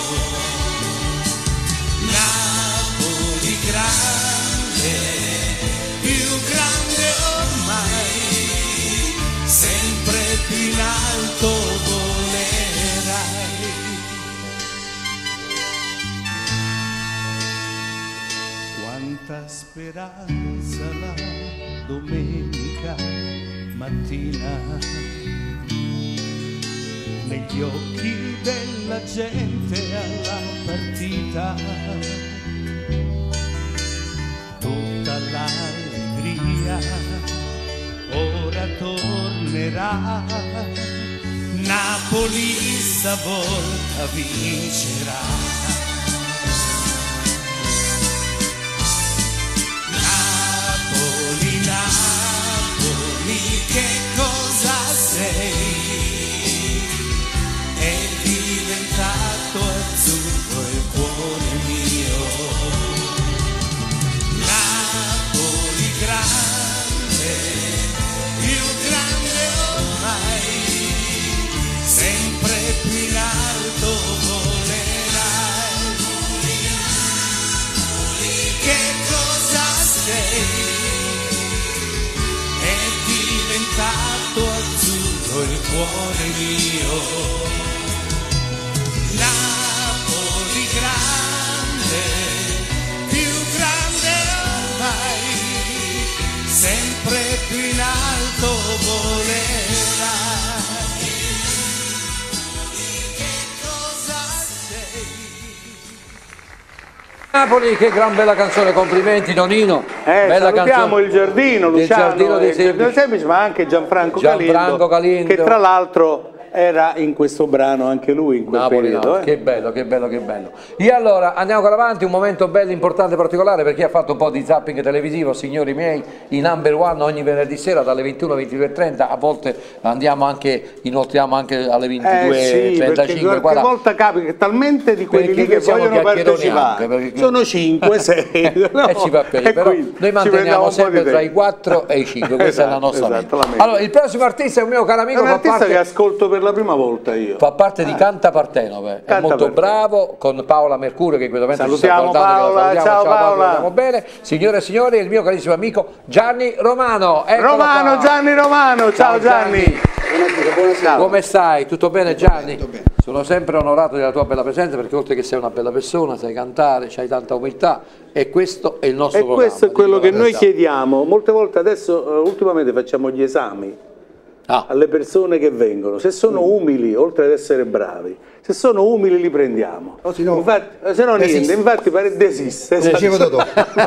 Napoli grande, più grande ormai, sempre più in alto volerai. Quanta speranza la domenica mattina negli occhi della gente alla partita, tutta l'allegria ora tornerà, Napoli stavolta vincerà. Napoli, Napoli, che cosa sei? È diventato azzurro il cuore mio. Napoli grande, più grande ormai, sempre più in alto volerai. Che cosa sei? È diventato azzurro il cuore mio. Napoli grande, più grande ormai, sempre più in alto volerai. Che cosa sei? Napoli, che gran bella canzone, complimenti Nonino. Bella salutiamo canzone. il Giardino, Del Luciano, Giardino dei Semplici, ma anche Gianfranco Galindo, che tra l'altro era in questo brano anche lui in quel Napoli, periodo. Napoli. Che bello, che bello, che bello. E allora andiamo ancora avanti, un momento bello, importante, particolare per chi ha fatto un po' di zapping televisivo, signori miei, i number one ogni venerdì sera dalle 21 alle 22:30, a volte andiamo anche, inoltriamo anche alle 22:35. Qualche volta capita che talmente di quelli lì che vogliono partecipare perché sono 5, 6 no? e ci va bene, però noi manteniamo sempre tra i 4 e i 5, questa è la nostra mente. Allora, il prossimo artista è un mio caro amico, è un artista che ascolto per la prima volta io. Fa parte di Canta Partenope, è molto bravo, con Paola Mercurio che in questo momento salutiamo, ci sta guardando. Paola, ciao Paola. Andiamo bene. Signore e signori, il mio carissimo amico Gianni Romano. Romano, qua. Gianni Romano, ciao Gianni. Buonasera. Come stai? Tutto bene Gianni? Tutto bene. Sono sempre onorato della tua bella presenza perché oltre che sei una bella persona, sai cantare, hai tanta umiltà e questo è il nostro programma. E questo è quello che noi chiediamo. Molte volte adesso, ultimamente facciamo gli esami alle persone che vengono, se sono umili, oltre ad essere bravi, se sono umili li prendiamo, se no niente, infatti desiste. Dicevo dopo.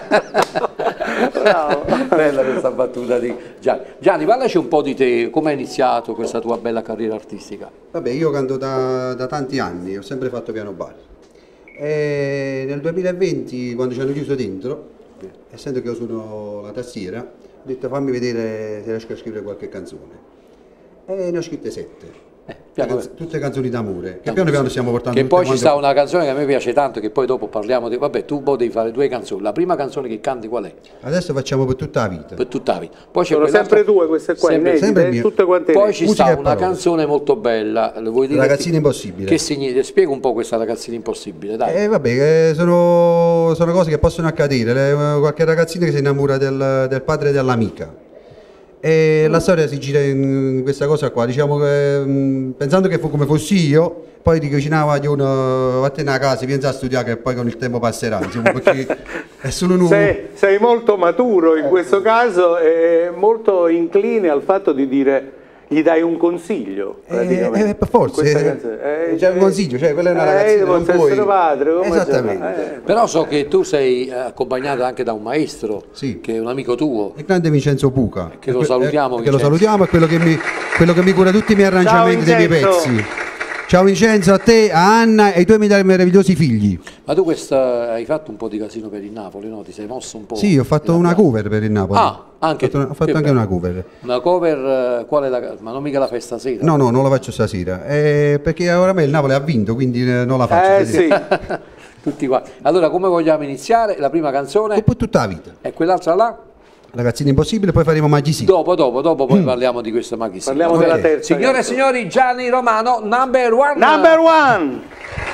Bravo. Bella questa battuta di Gianni. Gianni, parlaci un po' di te, come hai iniziato questa tua bella carriera artistica? Vabbè, io canto da tanti anni, ho sempre fatto piano bar. E nel 2020, quando ci hanno chiuso dentro, essendo che io sono la tastiera, ho detto fammi vedere se riesco a scrivere qualche canzone. E ne ho scritte 7. Tutte canzoni d'amore che piano piano stiamo portando. Che poi ci sta una canzone che a me piace tanto, che poi dopo parliamo di... Vabbè, tu devi fare 2 canzoni. La prima canzone che canti qual è? Adesso facciamo Per tutta la vita. Per tutta la vita. Poi c'è sono sempre 2 queste qua, inedite, tutte quante. Poi ci sta una canzone molto bella. Vuoi dire Ragazzina impossibile. Che significa? Spiega un po' questa Ragazzina impossibile, dai. Vabbè, sono cose che possono accadere. Qualche ragazzina che si innamora del padre dell'amica. E la storia si gira in questa cosa qua, diciamo che pensando che come fossi io, poi ricucinava di uno, vattene a casa, vieni a studiare che poi con il tempo passerà, insomma, perché è solo sei molto maturo in questo caso e molto incline al fatto di dire gli dai un consiglio per forza c'è un consiglio, cioè quella è una ragazzina non puoi essere padre, esattamente. Però so che tu sei accompagnato anche da un maestro, sì, che è un amico tuo, il grande Vincenzo Puca, che lo salutiamo, che lo salutiamo, è quello che mi cura tutti i miei arrangiamenti dei miei pezzi. Ciao Vincenzo, a te, a Anna e ai tuoi meravigliosi figli. Ma tu hai fatto un po' di casino per il Napoli, no? Ti sei mosso un po'? Sì, ho fatto una cover per il Napoli. Anche ho fatto anche una cover. Una cover, qual è ma non mica la fai stasera? No, non la faccio stasera, perché oramai il Napoli ha vinto, quindi non la faccio. Sì. Tutti qua. Allora, come vogliamo iniziare? La prima canzone? Per tutta la vita. E quell'altra là? Ragazzina impossibile, poi faremo Maghi Dopo poi parliamo di questa Maghi Parliamo della terza. Signore e signori, Gianni Romano, number one. Number one!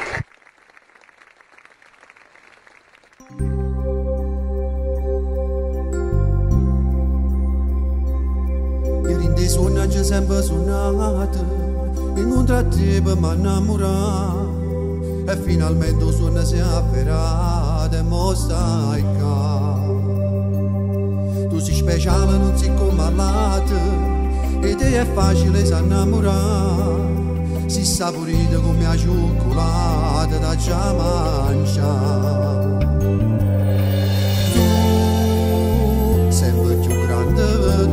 Ieri in suona c'è sempre suonato, incontrate mi innamorato, e finalmente il suono si è avverato e mo stai qua. Tu sei speciale, non sei come all'altro, e te è facile si innamorare, si saporita come la cioccolata da già mangiare. Tu sei più grande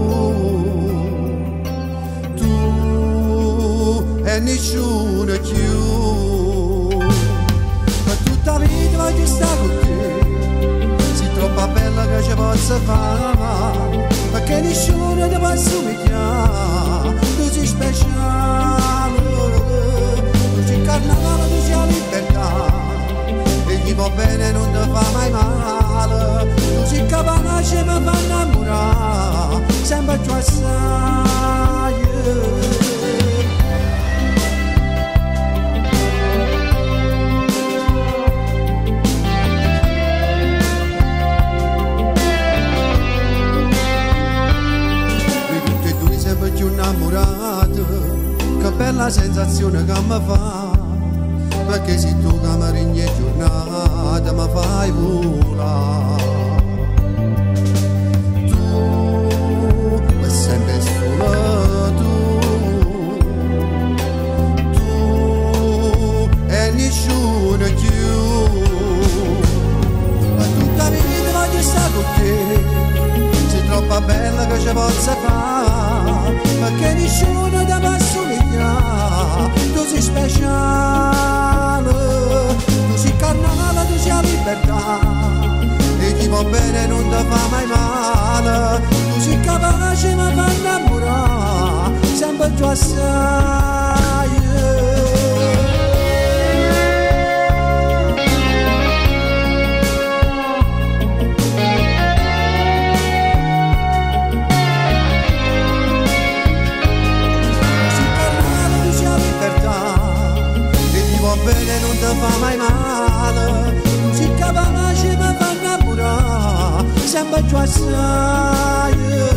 tu e nessuno più, ma tutta la vita voglio stare con te, sei troppo bella che ci posso fare, perché nessuno ti può somigliare, tu sei speciale, tu sei carnevale, tu sei la libertà, e gli va bene non ti fa mai male, tu sei capace mi fa innamorare, sempre più assai. Più innamorato, che bella sensazione che mi fa, perché se tu che mi regni giornata mi fai volare. Tu mi sembri solo tu e nessuno più, ma tutta la vita voglio stare con te, sei troppo bella che ci possa fare, perché nessuno ti può somigliare, tu sei speciale, tu sei carnevale, tu sei la libertà, e chi va bene non ti fa mai male, tu sei capace mi fa innamorare, sempre più assai. Bene non ti fa mai male, tu sei capace mi fa innamorare, sempre più assai.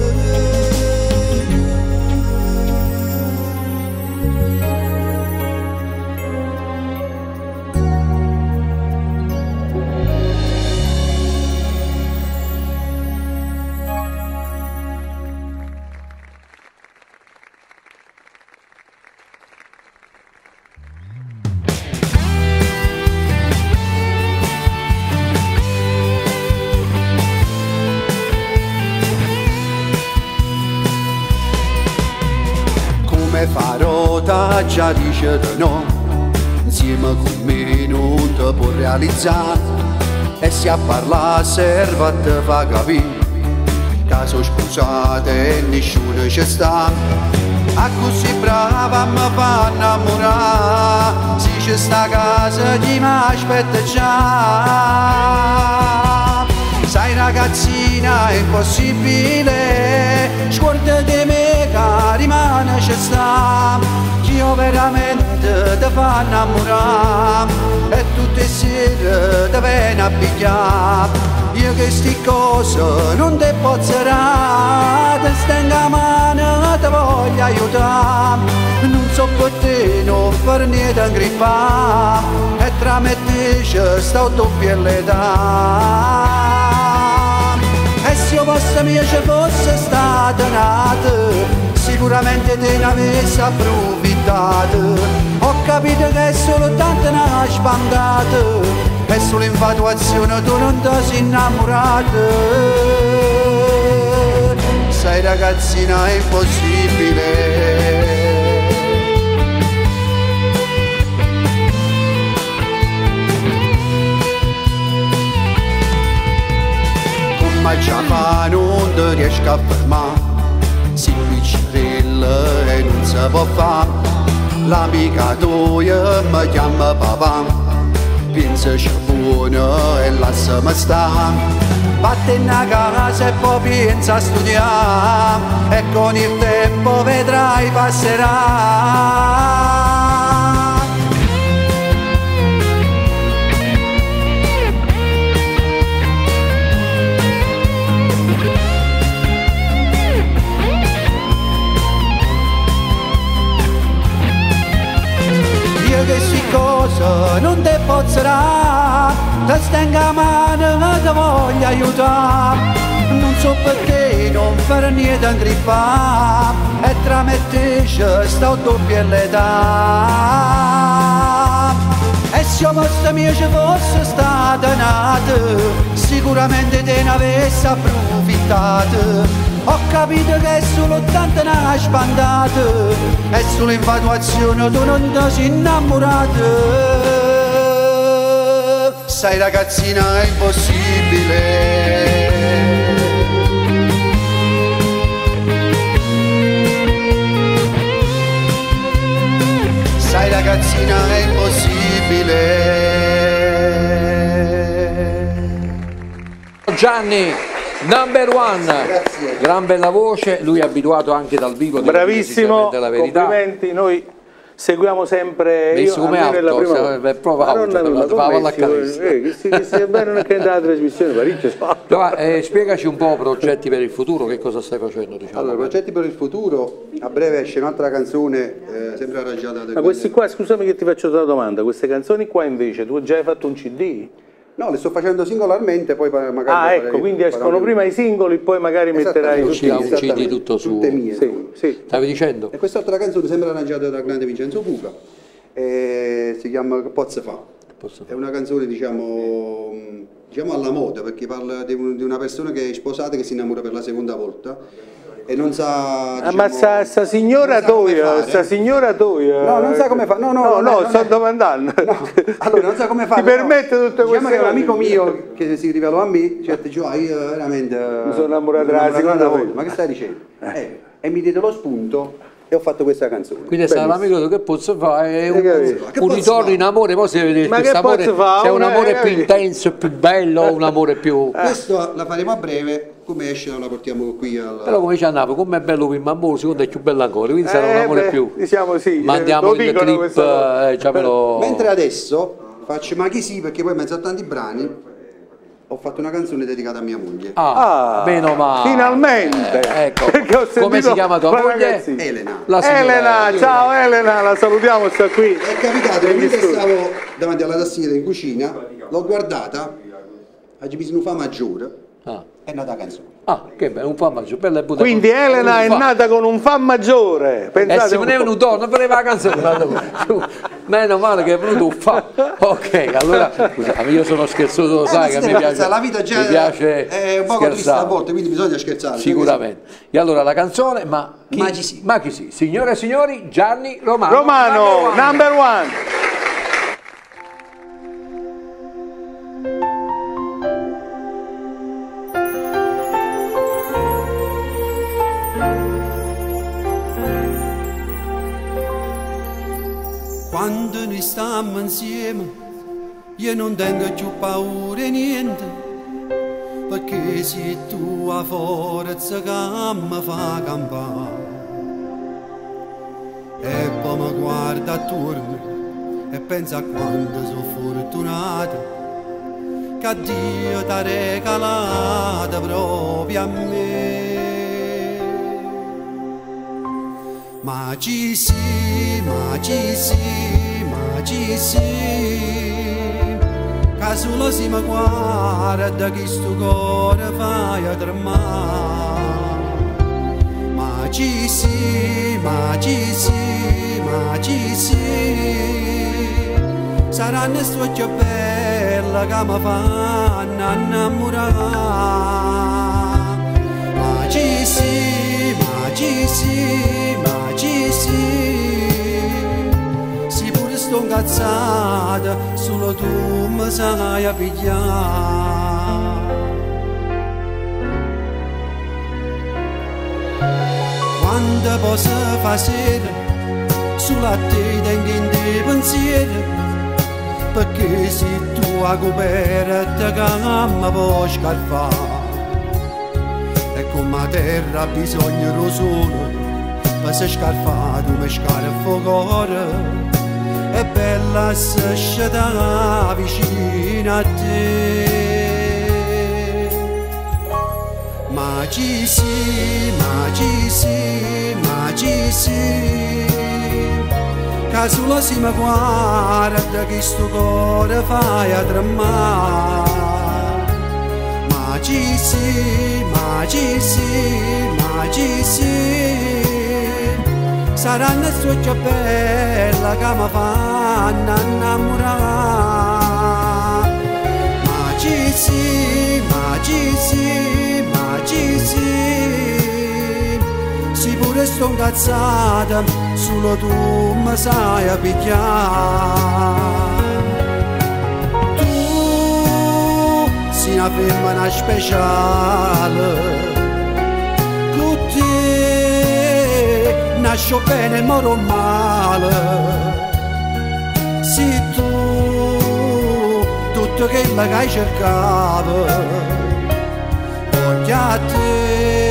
Farò da già dice di no, insieme con me non ti può realizzare, e se a parlare serve a te fa capire, che sono scusate e nessuno ci sta, a così brava mi fa innamorare, se c'è sta casa chi mi aspetta già. Sai ragazzina è impossibile, scorda di me che rimane c'è sta, che io veramente ti fa innamorare, e tutte le sere ti viene a pigliare, io che sti cose non ti posso dare, ti stengo a mano, ti voglio aiutare, non so per te non fare niente a grippare, e tra me e te c'è sta doppia l'età. E se io possa mia ci fosse stata nata, sicuramente te ne avessi approfittato. Ho capito che è solo tanta una spandata, è solo infatuazione, tu non ti sei innamorata. Sai ragazzina è impossibile. Ma già fa non ti riesco a fermare, si piccerella e non si può fare, l'amica tua mi chiama papà, pensa c'è buona e lasciami stare, vattene a casa e poi pensa a studiare, e con il tempo vedrai passerà. Che si cosa non te pozzerà, ti stenga mano, ti voglio aiutare, non so perché non fare niente in grippa, e tra me e te sta doppia l'età. E se vostra mia ci fosse stata nata, sicuramente te ne avessi approfittato. Ho capito che è solo tanta una spandata, è solo infatuazione, tu non ti sei innamorata. Sai ragazzina, è impossibile. Sai ragazzina, è impossibile. Gianni, number one. Grazie. Gran bella voce, lui è abituato anche dal vivo. Bravissimo, la verità. complimenti, noi seguiamo sempre. Messo come alto, prova che bene non è la trasmissione, parecchio. Spiegaci un po' progetti per il futuro, che cosa stai facendo? Diciamo. Allora, progetti per il futuro, a breve esce un'altra canzone, sempre arrangiata da... Ma questi qua, scusami che ti faccio una domanda, queste canzoni qua invece, tu già hai fatto un CD? No, le sto facendo singolarmente, poi magari... Ah, ecco, quindi escono prima i singoli, poi magari metterai un CD tutto suo. Tutte mie. Sì. Stavi dicendo? E quest'altra canzone sembra arrangiata da grande Vincenzo Puca, si chiama Pozze fa. È una canzone, diciamo alla moda, perché parla di una persona che è sposata, che si innamora per la seconda volta e non sa... Diciamo, ma sta signora tua, No, non sa come fare. No, sto domandando. No. Allora, non sa come fare. Ti permette tutte queste cose? Che un amico mio che si rivelò a me, certo, io veramente... Mi sono innamorato della seconda volta. Ma che stai dicendo? E mi diede lo spunto e ho fatto questa canzone. Quindi è l'amico che pozzo fa, è un ritorno in amore, poi si vede questo amore, se è un amore più intenso, più bello, un amore più... Questo la faremo a breve, come esce la portiamo qui Però come dice a Napoli, come è bello prima amore, secondo è più bello ancora, quindi sarà un amore più... Diciamo sì, mandiamo il clip, mentre adesso faccio Ma chi sì, perché poi in mezzo a tanti brani ho fatto una canzone dedicata a mia moglie. Meno male. Finalmente! Ecco. Come si chiama tua moglie? Elena. Elena, ciao Elena, la salutiamo, sta qui. È capitato che mentre stavo davanti alla tastiera in cucina, l'ho guardata, ha bisogno di un fa maggiore, è nata la canzone. Che bello, un fa maggiore, bella e quindi Elena è nata con un fa maggiore. Pensate, se non è venuto, non voleva la canzone. Meno male che è venuto un fa. Ok, allora scusa, io sono scherzoso, lo sai che mi piace. La vita già mi piace è un po' triste a volte, quindi bisogna scherzare. Sicuramente. E allora la canzone, ma chi sì? Signore e signori, Gianni Romano. Number one. Quando noi stiamo insieme, io non tengo più paura di niente, perché sei tu a forza che mi fa campare. E poi mi guarda attorno e pensa a quanto sono fortunato, che Dio ti ha regalato proprio a me. Ma ci sì, che solo si mi guarda che sto cuore fai a tremare. Ma ci sì, saranno sti occhi belli che mi fanno innamorare. Ma ci sì, si pure sto incazzata, solo tu mi sai a pigliare. Quando posso fare sera, sulla te tengo in te pensieri, perché sei tu a coperta che mi puoi scarfare. come terra ha bisogno del sole, per se scarfato mi scala il fuocore. È bella se sceda vicino a te. Ma ci sì, ma ci sì, ma ci sì, che solo si mi guarda che sto cuore fai a tremare. Ma ci sì, ma ci sì, ma ci sì, saranno sue più bella che mi fanno innamorare. Ma ci sì, ma ci sì, ma ci sì, si pure sto incazzata, solo tu mi sai a picchiare. Tu sei una femmina speciale, con te nascio bene e moro male. Sei tu tutto quello che hai cercato, voglio a te.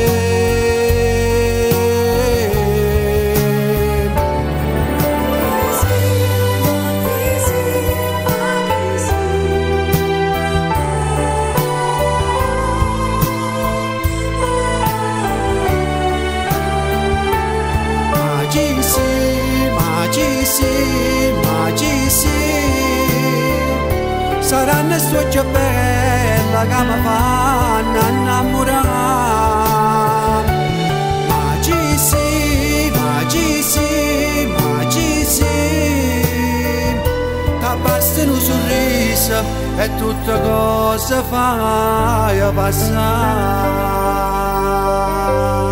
Ma ci sì, saranno sue già bella che mi fanno innamorare. Ma ci sì, ma ci sì, ma ci sì, ti basta un sorriso e tutte cose fai passare.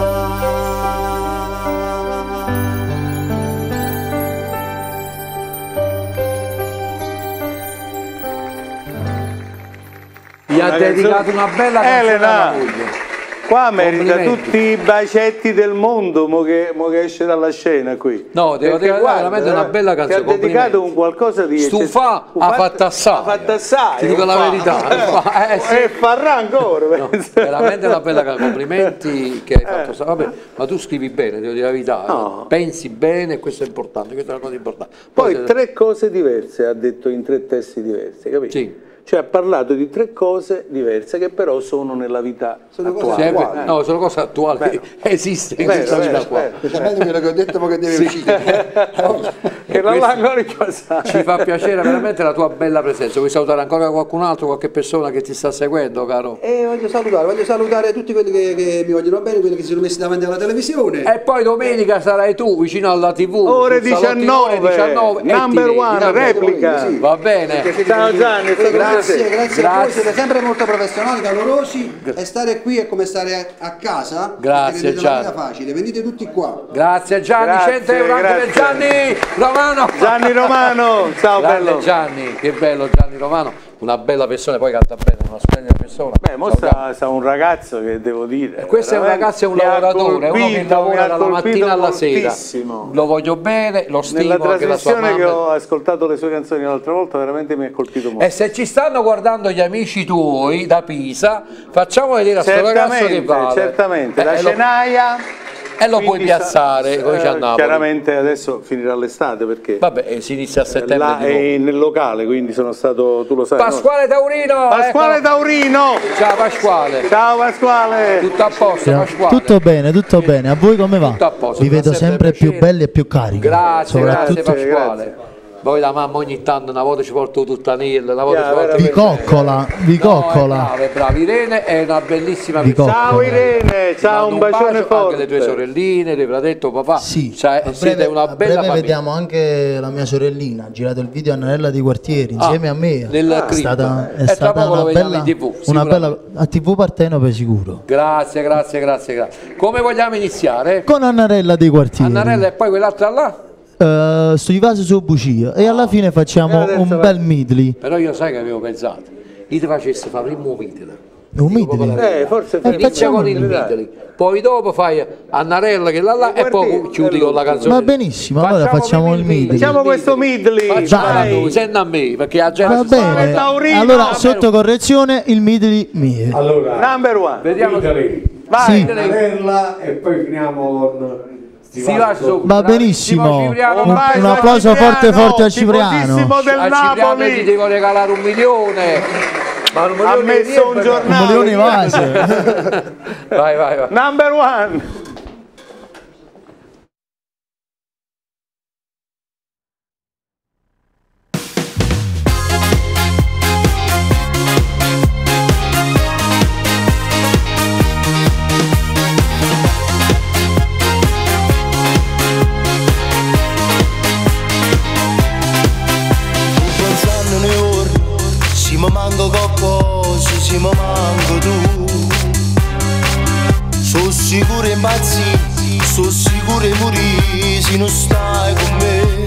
Gli ha dedicato una bella canzone alla moglie. Qua merita tutti i bacetti del mondo, mo che esce dalla scena qui. No, devo dire veramente una bella canzone. Ti ha dedicato un qualcosa di stufa ha fatto assai. Ti dico la verità. E farà ancora. No, veramente una bella canzone. Complimenti che hai fatto. Vabbè, ma tu scrivi bene, devo dire la verità. No. Pensi bene, questo è importante, questa è una cosa importante. Poi tre cose diverse ha detto in tre testi diversi, capito? Sì. Cioè ha parlato di tre cose diverse che però sono nella vita attuale. No, sono cose attuali, esiste in questa vita qua. Specialmente quello che ho detto che deve uscire. Che non l'ha ancora ci fa piacere veramente la tua bella presenza. Vuoi salutare ancora qualcun altro, qualche persona che ti sta seguendo, caro? Voglio salutare tutti quelli che mi vogliono bene, quelli che si sono messi davanti alla televisione. E poi domenica sarai tu vicino alla TV. Ore 19, number one, replica. Sì. Va bene. Ciao Gianni, grazie a voi, siete sempre molto professionali, calorosi, e stare qui è come stare a casa. Grazie Gianni. È facile, venite tutti qua. Grazie Gianni, 100 euro anche per Gianni Romano. Gianni Romano, ciao bello. Gianni, che bello Gianni Romano. Una bella persona, poi canta bene, una splendida persona. Beh, mo sta un ragazzo che devo dire. E questo è un ragazzo, è un lavoratore, è uno che lavora dalla mattina alla sera. Lo voglio bene, lo stimo. Nella anche la sua trasmissione che ho ascoltato le sue canzoni l'altra volta, veramente mi ha colpito molto. E se ci stanno guardando gli amici tuoi da Pisa, facciamo vedere a questo ragazzo che vale. Certamente, la Cenaia. E lo puoi piazzare come c'è a Napoli. Chiaramente adesso finirà l'estate perché vabbè, si inizia a settembre là è nel locale, quindi sono stato, tu lo sai, Pasquale Taurino. Pasquale Taurino, ciao Pasquale. Ciao Pasquale. Tutto a posto Pasquale? Tutto bene, a voi come va? Tutto a posto. Vi vedo sempre più belli e più carichi. Grazie Pasquale. Grazie. Poi la mamma ogni tanto una volta ci porta tuttanelle, una volta ci porta vi coccola. Brava Irene è una bellissima persona. Ciao Irene, ciao, un bacione forte. Anche le tue sorelline, le avrà detto papà. Sì, siete una bella famiglia. Vediamo anche la mia sorellina, ha girato il video a Annarella di Quartieri insieme a me. È stata una bella a TV Partenope sicuro. Grazie. Come vogliamo iniziare? Con Annarella di Quartieri. Annarella e poi quell'altra là? Sui vasi su bucia e alla fine facciamo un bel medley. Però io sai che avevo pensato, io ti facessi fare prima un medley. Forse inizia con il medley, poi dopo fai Annarella che là e poi chiudi con la canzone. Va benissimo, allora facciamo il medley. Facciamo questo medley. Facciamo senti a me perché la gente va bene. Allora sotto correzione il medley mio. Allora number one. Vediamo Vai, Perla, e poi finiamo con... Va benissimo, un applauso forte a Cipriano. A Cipriano ti devo regalare 1 milione. Ma 1 milione ha messo un giornale. 1 milione base. Vai. Number one. Manco qualcosa, se mi manco tu. Sono sicuro impazzì, sono sicuro di morire se non stai con me.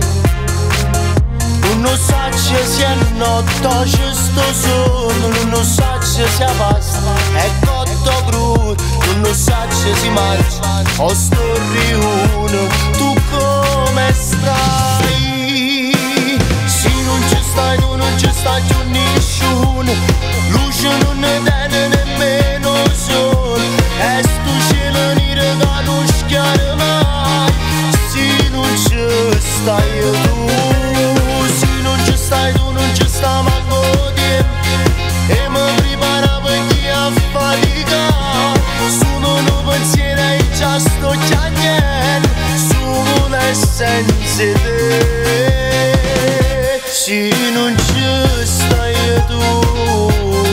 Non so se è notte, ci sto sonno, non so se sia pasta, è cotto crudo, non so se si mangia, o sto riuno, tu come stai? Se non ci stai tu non ci stai più nessuno, luce non ne tiene nemmeno sole, e sto cielo nero che non schiara mai. Se non ci stai tu, se non ci stai tu non ci sta manco tempo, e mi prepara per chi a fatica. Sono un pensiero e già sto chiamando, sono l'essenza te. Se non ci stai tu,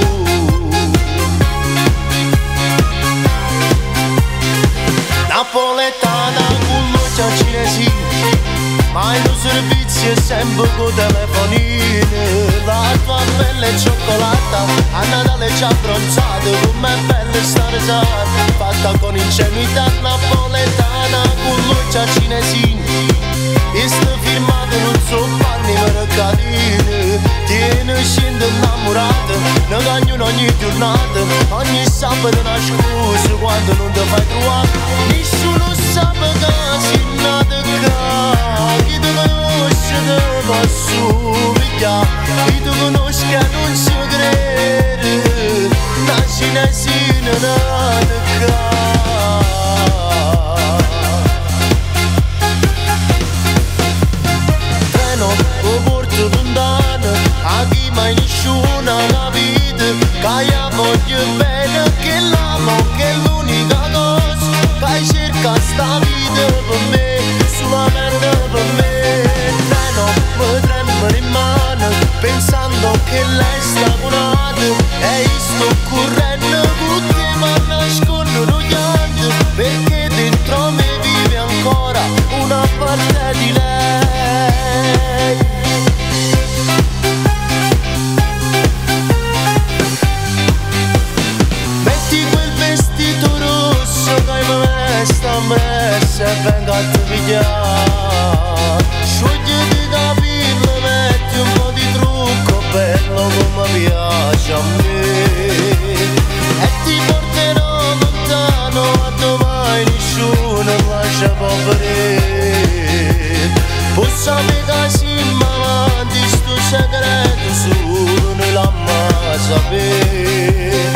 napoletana con luce cinesi, ma il servizio è sempre con telefonine. La tua pelle è cioccolata, a Natale già abbronzata, com'è bella stare sana, fatta con ingenuità. Napoletana con luce cinesi, e sto firmato non so panni per catene. Tiene scende innamorata, ne cagnano ogni giornata, ogni sabato una scusa quando non ti fai trovare. Nessuno sa che sei nata qua, chi ti conosce te posso pigliare, chi ti conosce non si crede, una cinesina nata qua. A chi mai nessuno ha capito che io voglio bene, che l'amo, che è l'unica cosa che cerca sta vita per me, solamente per me. No, mi tremano in mano pensando che lei sta curata, e io sto correndo con te ma nascondo lo pianto, perché dentro me vive ancora una parte di lei. Sta messa e venga a te pigliare, sciogliti capello, metti un po' di trucco bello come piace a me, e ti porterò lontano a dove mai nessuno lascia povere. Possiamo casimmo avanti sto segreto solo noi l'amma sapere.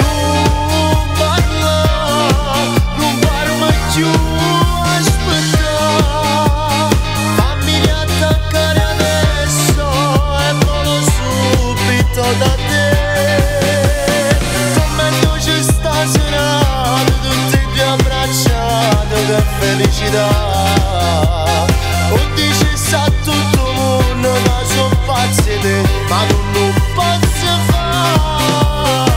Aspetta, fammi riattaccare adesso e volo subito da te. Commento c'è sta serata, tutti e due abbracciati, che felicità. O dice sa tutto il mondo, ma sono pazzi te, ma non lo posso fare.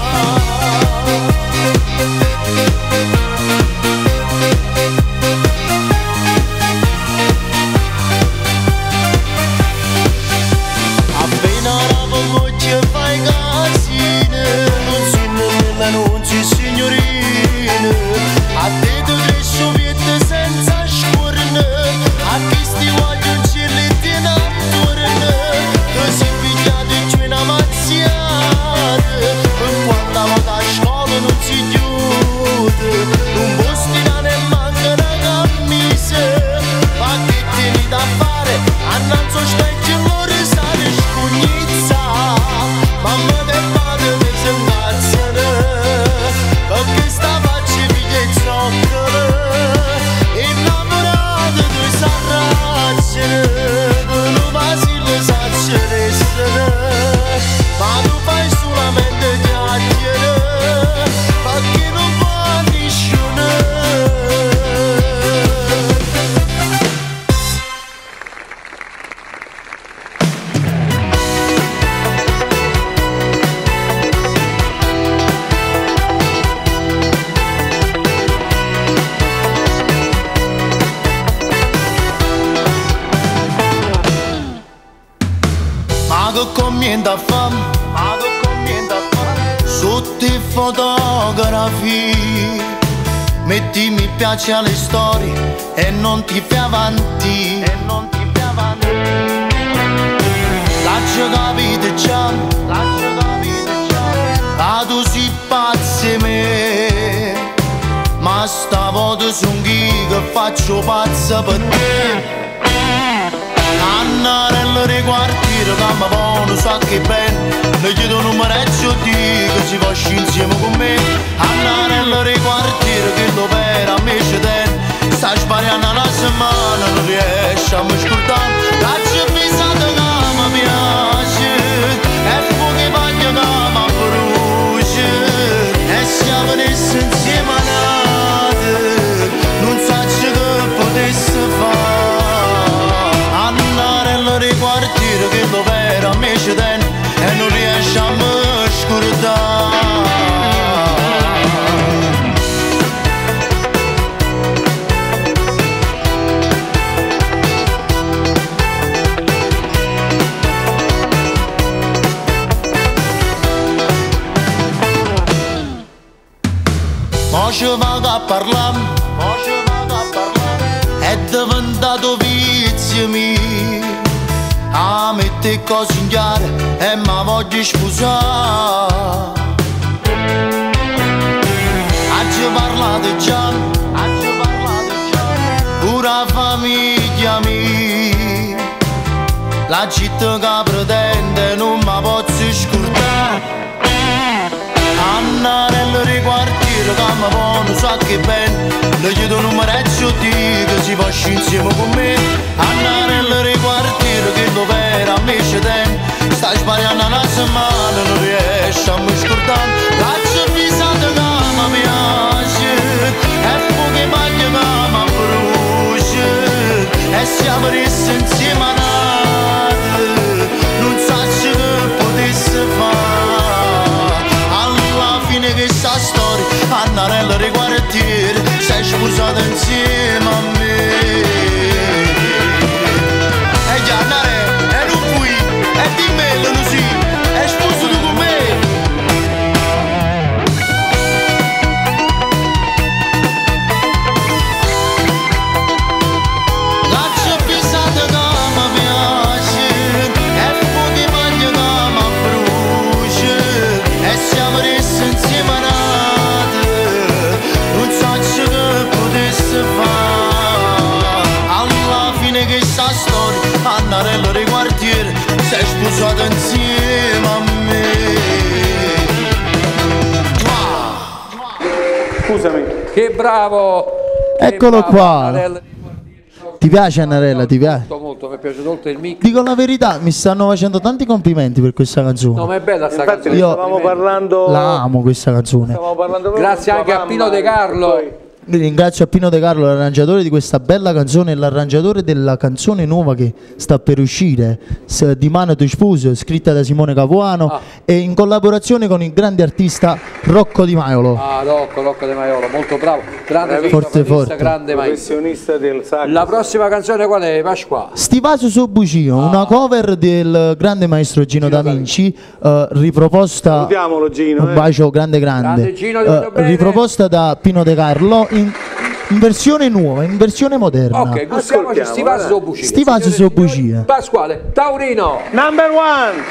Non si signorina, a te tu cresci viette senza scorne, a chi sti voglio un cirlettino attorno, tu si pigliato e c'è una mazziata, quando vado a scuola non si chiude, non posti da ne manca una camisa, ma che tieni da fare, annanzo specchio loro sale scugnizza, mamma del padre mi si incazzano. Che sta facendo che comincia a fare, sotto i fotografi, metti mi piace alle storie e non ti fai avanti, lascia capire già, a tu si pazzi me, ma stavolta son chi che faccio pazza per te. Annarella di quartiere che mi vogliono sa che bene, le chiedo un numereccio di che si faccia insieme con me. Annarella di quartiere che l'opera a me ci tiene, sta sbagliando una settimana, non riesce a mi scordare. Caccia pesante che mi piace, e fuoco bagno che mi brucia, e siamo messi insieme nati, non so che potesse fare. Annarella di quartiere che l'opera a me ci tiene e non riesce a me scordare. Mo ci vado a parlare, è diventato vizio mio, a mettere cose in chiaro e mi voglio sposare. Oggi parlate già, pure la famiglia mia, la città che pretende non mi posso scordare. Annarella di quartiere che mi vogliono sa che bene, le chiedo un numereccio di che si faccia insieme con me. Annarella di quartiere che l'opera a me ci tiene, sta sbagliando una settimana, non riesce a mi scordare. Caccia pesante che mi piace, e fuoco bagno che mi brucia, e siamo messi insieme nati, non so che potesse fare. Che sta storia, Annarella di quartiere, sei sposata insieme a me. E già Annarella, e non puoi, e dimmelo così, e sposo tu con me. Lascia pesante che mi piace, e fuoco bagno che mi brucia, e siamo messi insieme nati, non so che potesse fare. Alla fine che sta storia, Annarella di quartiere, sei sposata insieme a me. Scusami. Che bravo! Eccolo bravo, qua. Annarella. Ti piace Annarella? Ti piace? Molto, molto, mi è piaciuto molto il mic. Dico la verità, mi stanno facendo tanti complimenti per questa canzone. No, ma è bella sta Infatti canzone. ne stavamo parlando. La amo questa canzone. Stavamo parlando Grazie anche a Pino De Carlo. Ringrazio a Pino De Carlo, l'arrangiatore di questa bella canzone e l'arrangiatore della canzone nuova che sta per uscire, Di mano tuo sposo, scritta da Simone Capuano e in collaborazione con il grande artista Rocco Di Maiolo. Ah, Rocco Di Maiolo, molto bravo, grande forte, grande professionista del sacco. La prossima canzone qual è, Pasqua? Stivaso su Bucio, una cover del grande maestro Gino Da Vinci, riproposta. Salutiamolo Gino. Un bacio grande. Gino, riproposta da Pino De Carlo in versione nuova, in versione moderna. Ok, gustiamoci Stivaso su Bucio. Stivaso su Bucio. Pasquale, Taurino. Number one.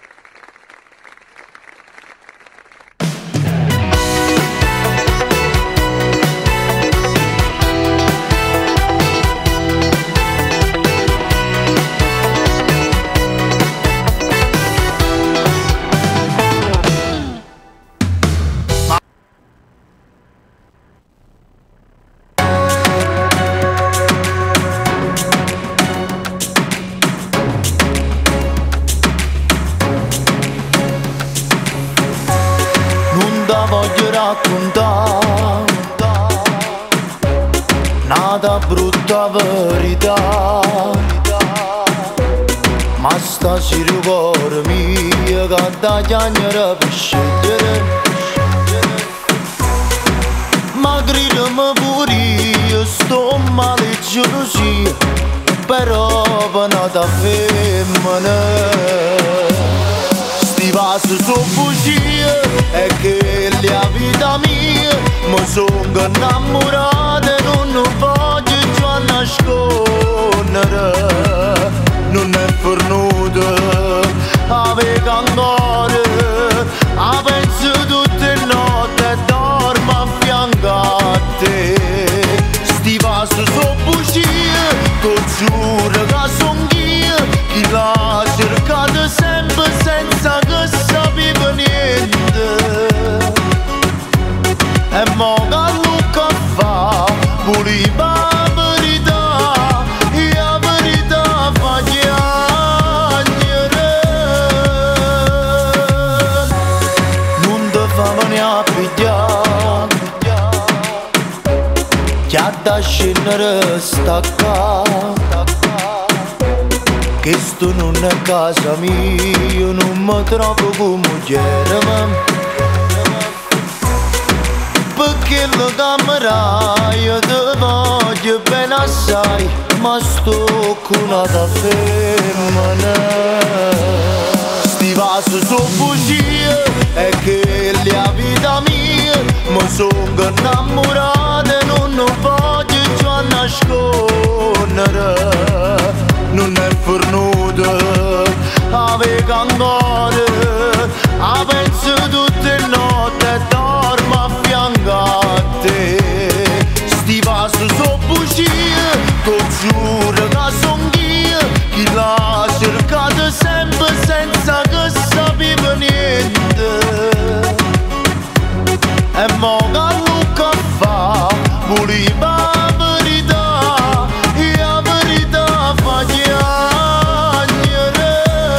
Voglio raccontare nata brutta verità, ma stasera il cuore mio canta chiagnere per scegliere, ma gridami pure io sto male e gelosia, però per nata femmina. sti vaso sono bugie e che la vita mia mi sono innamorato e non voglio già nascondere. Non è fornuto aveva ancora a penso tutte le notte e dormo a fianco a te. Sti vaso sono bugie, tu giuro che son io chi l'ha cercato sempre senza che sapevo niente. E mo che Luca fa voleva la verità e la verità fa chiagnere. Non te fanno neanche pigliare che da scendere sta qua, che sto non è casa mia, io non mi trovo come mujer, perché la camera io te voglio bene assai, ma sto con una femmina. Sti vaso sono bugie e che la vita mia mi sono innamorato e non voglio già nascondere. Non è fornuto aveva ancora a penso tutte le notte e dormo a fianco a te. Sti vaso sono bugie, tu giuro che son io chi l'ha cercato sempre senza che sapevo niente. E mo che Luca fa voleva la verità e la verità fa chiagnere.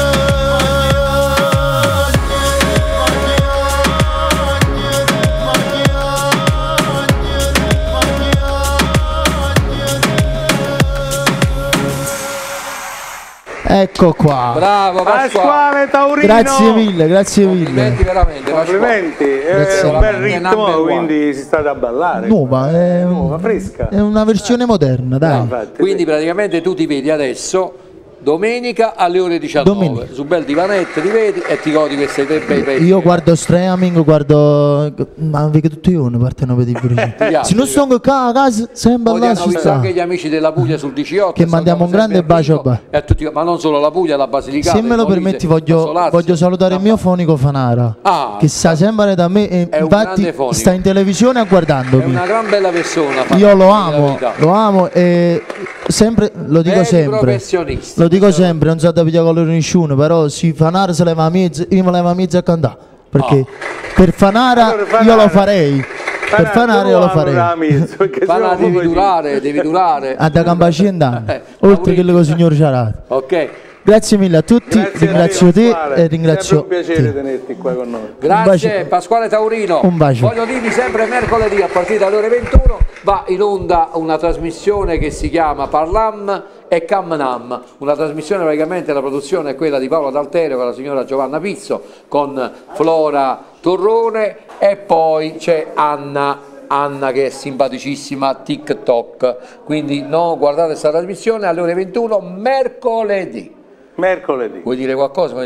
Ecco qua. Bravo Pasquale Taurino. Grazie mille, grazie mille. Complimenti veramente. Complimenti, è un bel ritmo, quindi si sta da ballare. Nuova, nuova, fresca. È una versione moderna, dai. Quindi praticamente tu ti vedi adesso domenica alle ore 19 Domenica. su bel divanetto, ti vedi e ti godi questi tre bei pezzi. Io guardo streaming, guardo. Ma vedi che tutti io ne partono per dire. Se non sto a casa, sempre Poi là hanno si visto sta. anche gli amici della Puglia sul 18 Che mandiamo un grande bacio e a tutti, ma non solo la Puglia, la Basilicata. Se me lo permetti voglio salutare il mio fonico Fanara, che sta sempre da me e infatti sta in televisione a guardandomi. È una gran bella persona. Io lo amo e sempre lo dico sempre. Lo dico sempre, non so da pigliare colore nessuno, però se Fanara se leva a mezzo, io mi levo a mezzo a cantare. Perché per Fanara io lo farei. Per Fanara io lo farei. Fanara devi durare. A da Campacenda, oltre che le signor Ciarato. Ok. Grazie mille a tutti, ringrazio te e ringrazio un piacere tenerti qua con noi. Grazie Pasquale Taurino. Un bacio. Voglio dirvi sempre mercoledì a partire dalle ore 21 va in onda una trasmissione che si chiama Parlam e Camnam, una trasmissione praticamente la produzione è quella di Paolo D'Alterio con la signora Giovanna Pizzo con Flora Torrone e poi c'è Anna che è simpaticissima TikTok, quindi no, guardate questa trasmissione alle ore 21 mercoledì. Vuoi dire qualcosa?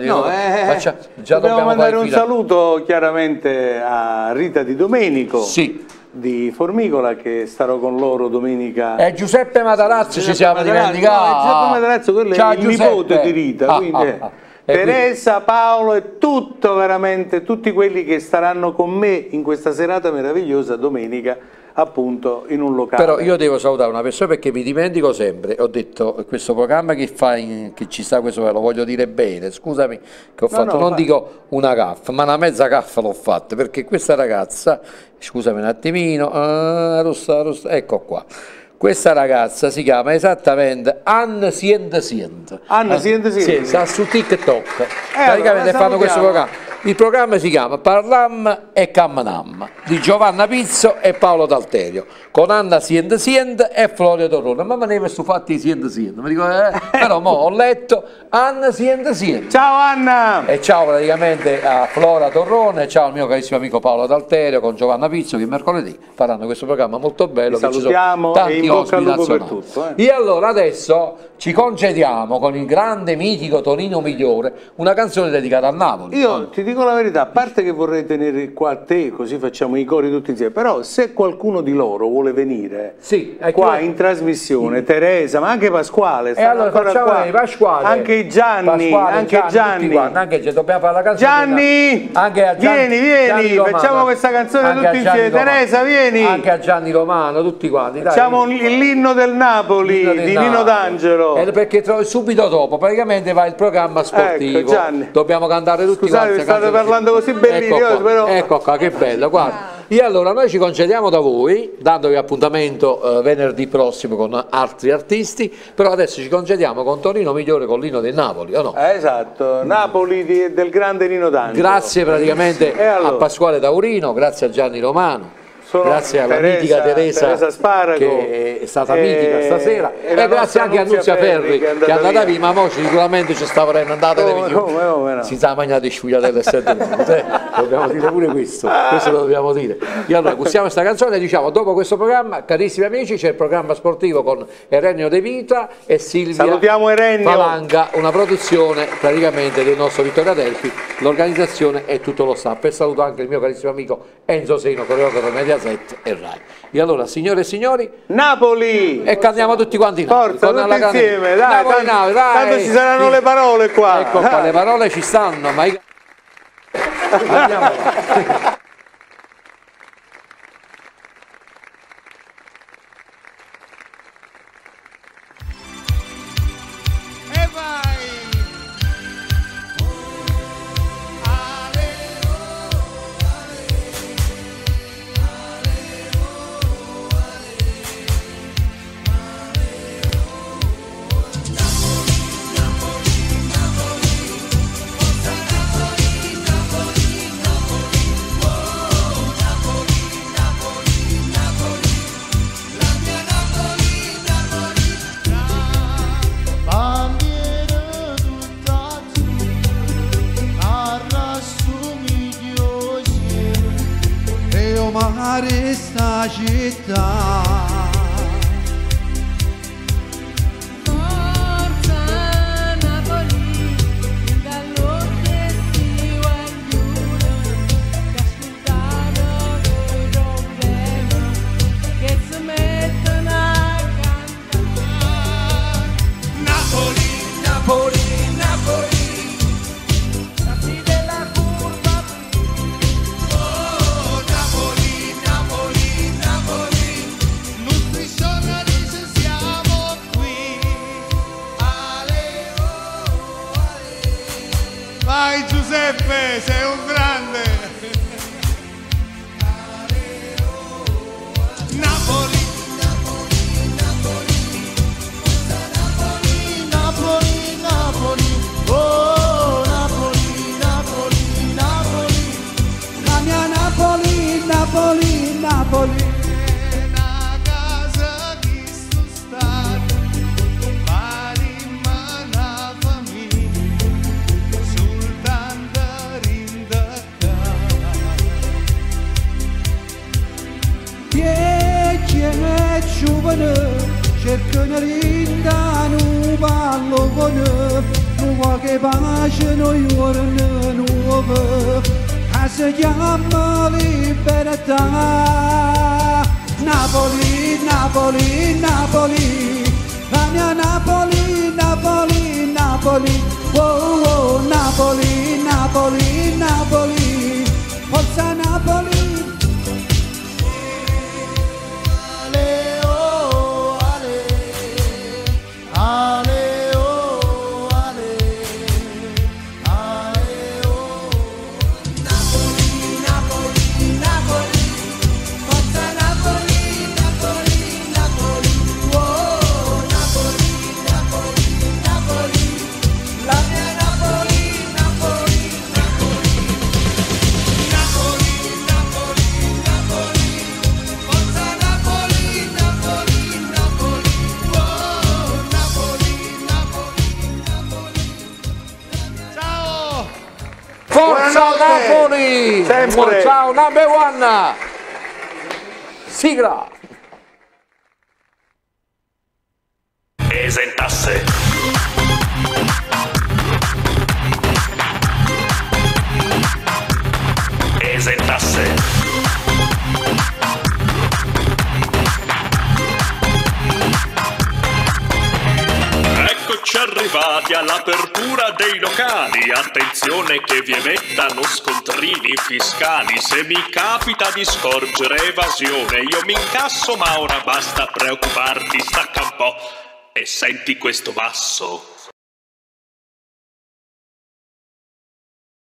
Dobbiamo mandare un saluto chiaramente a Rita Di Domenico di Formicola, che starò con loro domenica. E Giuseppe Matarazzo ci siamo dimenticati. Giuseppe Matarazzo, quello è il nipote di Rita, quindi Teresa, Paolo e tutto veramente tutti quelli che staranno con me in questa serata meravigliosa domenica, appunto in un locale. Però io devo salutare una persona perché mi dimentico sempre, ho detto questo programma che ci sta questo, lo voglio dire bene, scusami che ho fatto, non dico una gaffa, ma una mezza gaffa l'ho fatta, perché questa ragazza, scusami un attimino, rossa, ecco qua. Questa ragazza si chiama esattamente Anna Sient. Anna Sient? Sì, sta su TikTok. Praticamente fanno questo programma. Il programma si chiama Parlam e Cammanam di Giovanna Pizzo e Paolo D'Alterio con Anna Sient e Florio Torrone. Ma me ne avevo stufati di Sient. Mi dico, però mo ho letto Anna Sient. Ciao Anna! E ciao praticamente a Flora Torrone, ciao al mio carissimo amico Paolo D'Alterio con Giovanna Pizzo che mercoledì faranno questo programma molto bello. Vi salutiamo che ci sono tanti e in bocca al lupo nazionali. per tutto. E allora adesso ci concediamo con il grande mitico Tonino Migliore una canzone dedicata a Napoli. Io ti dico la verità, a parte che vorrei tenere qua a te, così facciamo i cori tutti insieme, però se qualcuno di loro vuole venire qua in trasmissione, Teresa, ma anche Pasquale, e allora facciamo qua. Pasquale, anche Gianni, dobbiamo fare la canzone. Gianni, anche a vieni, facciamo questa canzone tutti insieme. Teresa, vieni. Anche a Gianni Romano, tutti quanti. Facciamo l'inno del Napoli di Nino D'Angelo. Perché subito dopo praticamente va il programma sportivo. Ecco, Gianni. Dobbiamo cantare tutti quanti. Scusate, state parlando così bellissimo, però. Ecco qua, che bello, guarda. E allora noi ci concediamo da voi, dandovi appuntamento venerdì prossimo con altri artisti, però adesso ci concediamo con Tonino Migliore con l'Inno del Napoli, o no? Esatto, Napoli del grande Nino D'Angelo. Grazie praticamente a Pasquale Taurino, grazie a Gianni Romano. Grazie alla mitica Teresa Sparago, che è stata mitica stasera, e grazie anche a Nunzia Ferri che è andata via, ma mo sicuramente ci sta vorrendo andare alla televisione, si sta mangiando di sciugliatelle 7 minuti, dobbiamo dire pure questo lo dobbiamo dire. E allora gustiamo questa canzone e diciamo, dopo questo programma, carissimi amici, c'è il programma sportivo con Erenio De Vita e Silvia Falanga, una produzione praticamente del nostro Vittorio Adelphi, l'organizzazione e tutto lo staff. E saluto anche il mio carissimo amico Enzo Seno, coreografo Mediaset e Rai. E allora, signore e signori, Napoli! E cantiamo tutti quanti forza, tutti insieme, dai, dai, tanto ci saranno le parole qua. Ecco qua, le parole ci stanno, ma andiamo. Mare sta città, forza Napoli, il gallotte si guagliuna, che ascoltano dei problemi, che si mettono a cantare. Napoli, Napoli, Napoli. Vai Giuseppe, sei un grande! Napoli! Napoli, Napoli, Napoli, Napoli, Napoli, oh Napoli, Napoli, Napoli, La mia Napoli, Napoli, Napoli. Una casa che sto stato, pari mana famiglia, soltanto rindacca. Pieci e giovane, cercano rindano pallone, nuova che pace noi vorremmo nuova, che si chiama libertà. Napoli, Napoli, Napoli, la mia Napoli, Napoli, Napoli, oh, oh, Napoli, Napoli, Napoli, forza Napoli. Ale, oh, ale, ale, oh, ale, ale, oh. Napoli, Napoli, Napoli, forza Napoli, Napoli, Napoli, oh, Napoli, Napoli, Napoli, la mia Napoli. Forza Napoli! Sempre. Ciao number one! Sigla! Esentasse. Esentasse. Eccoci arrivati all'apertura dei locali. Attenzione che vi emettano scontrini fiscali. Se mi capita di scorgere evasione, io mi incasso, ma ora basta preoccuparti, stacca un po' e senti questo basso.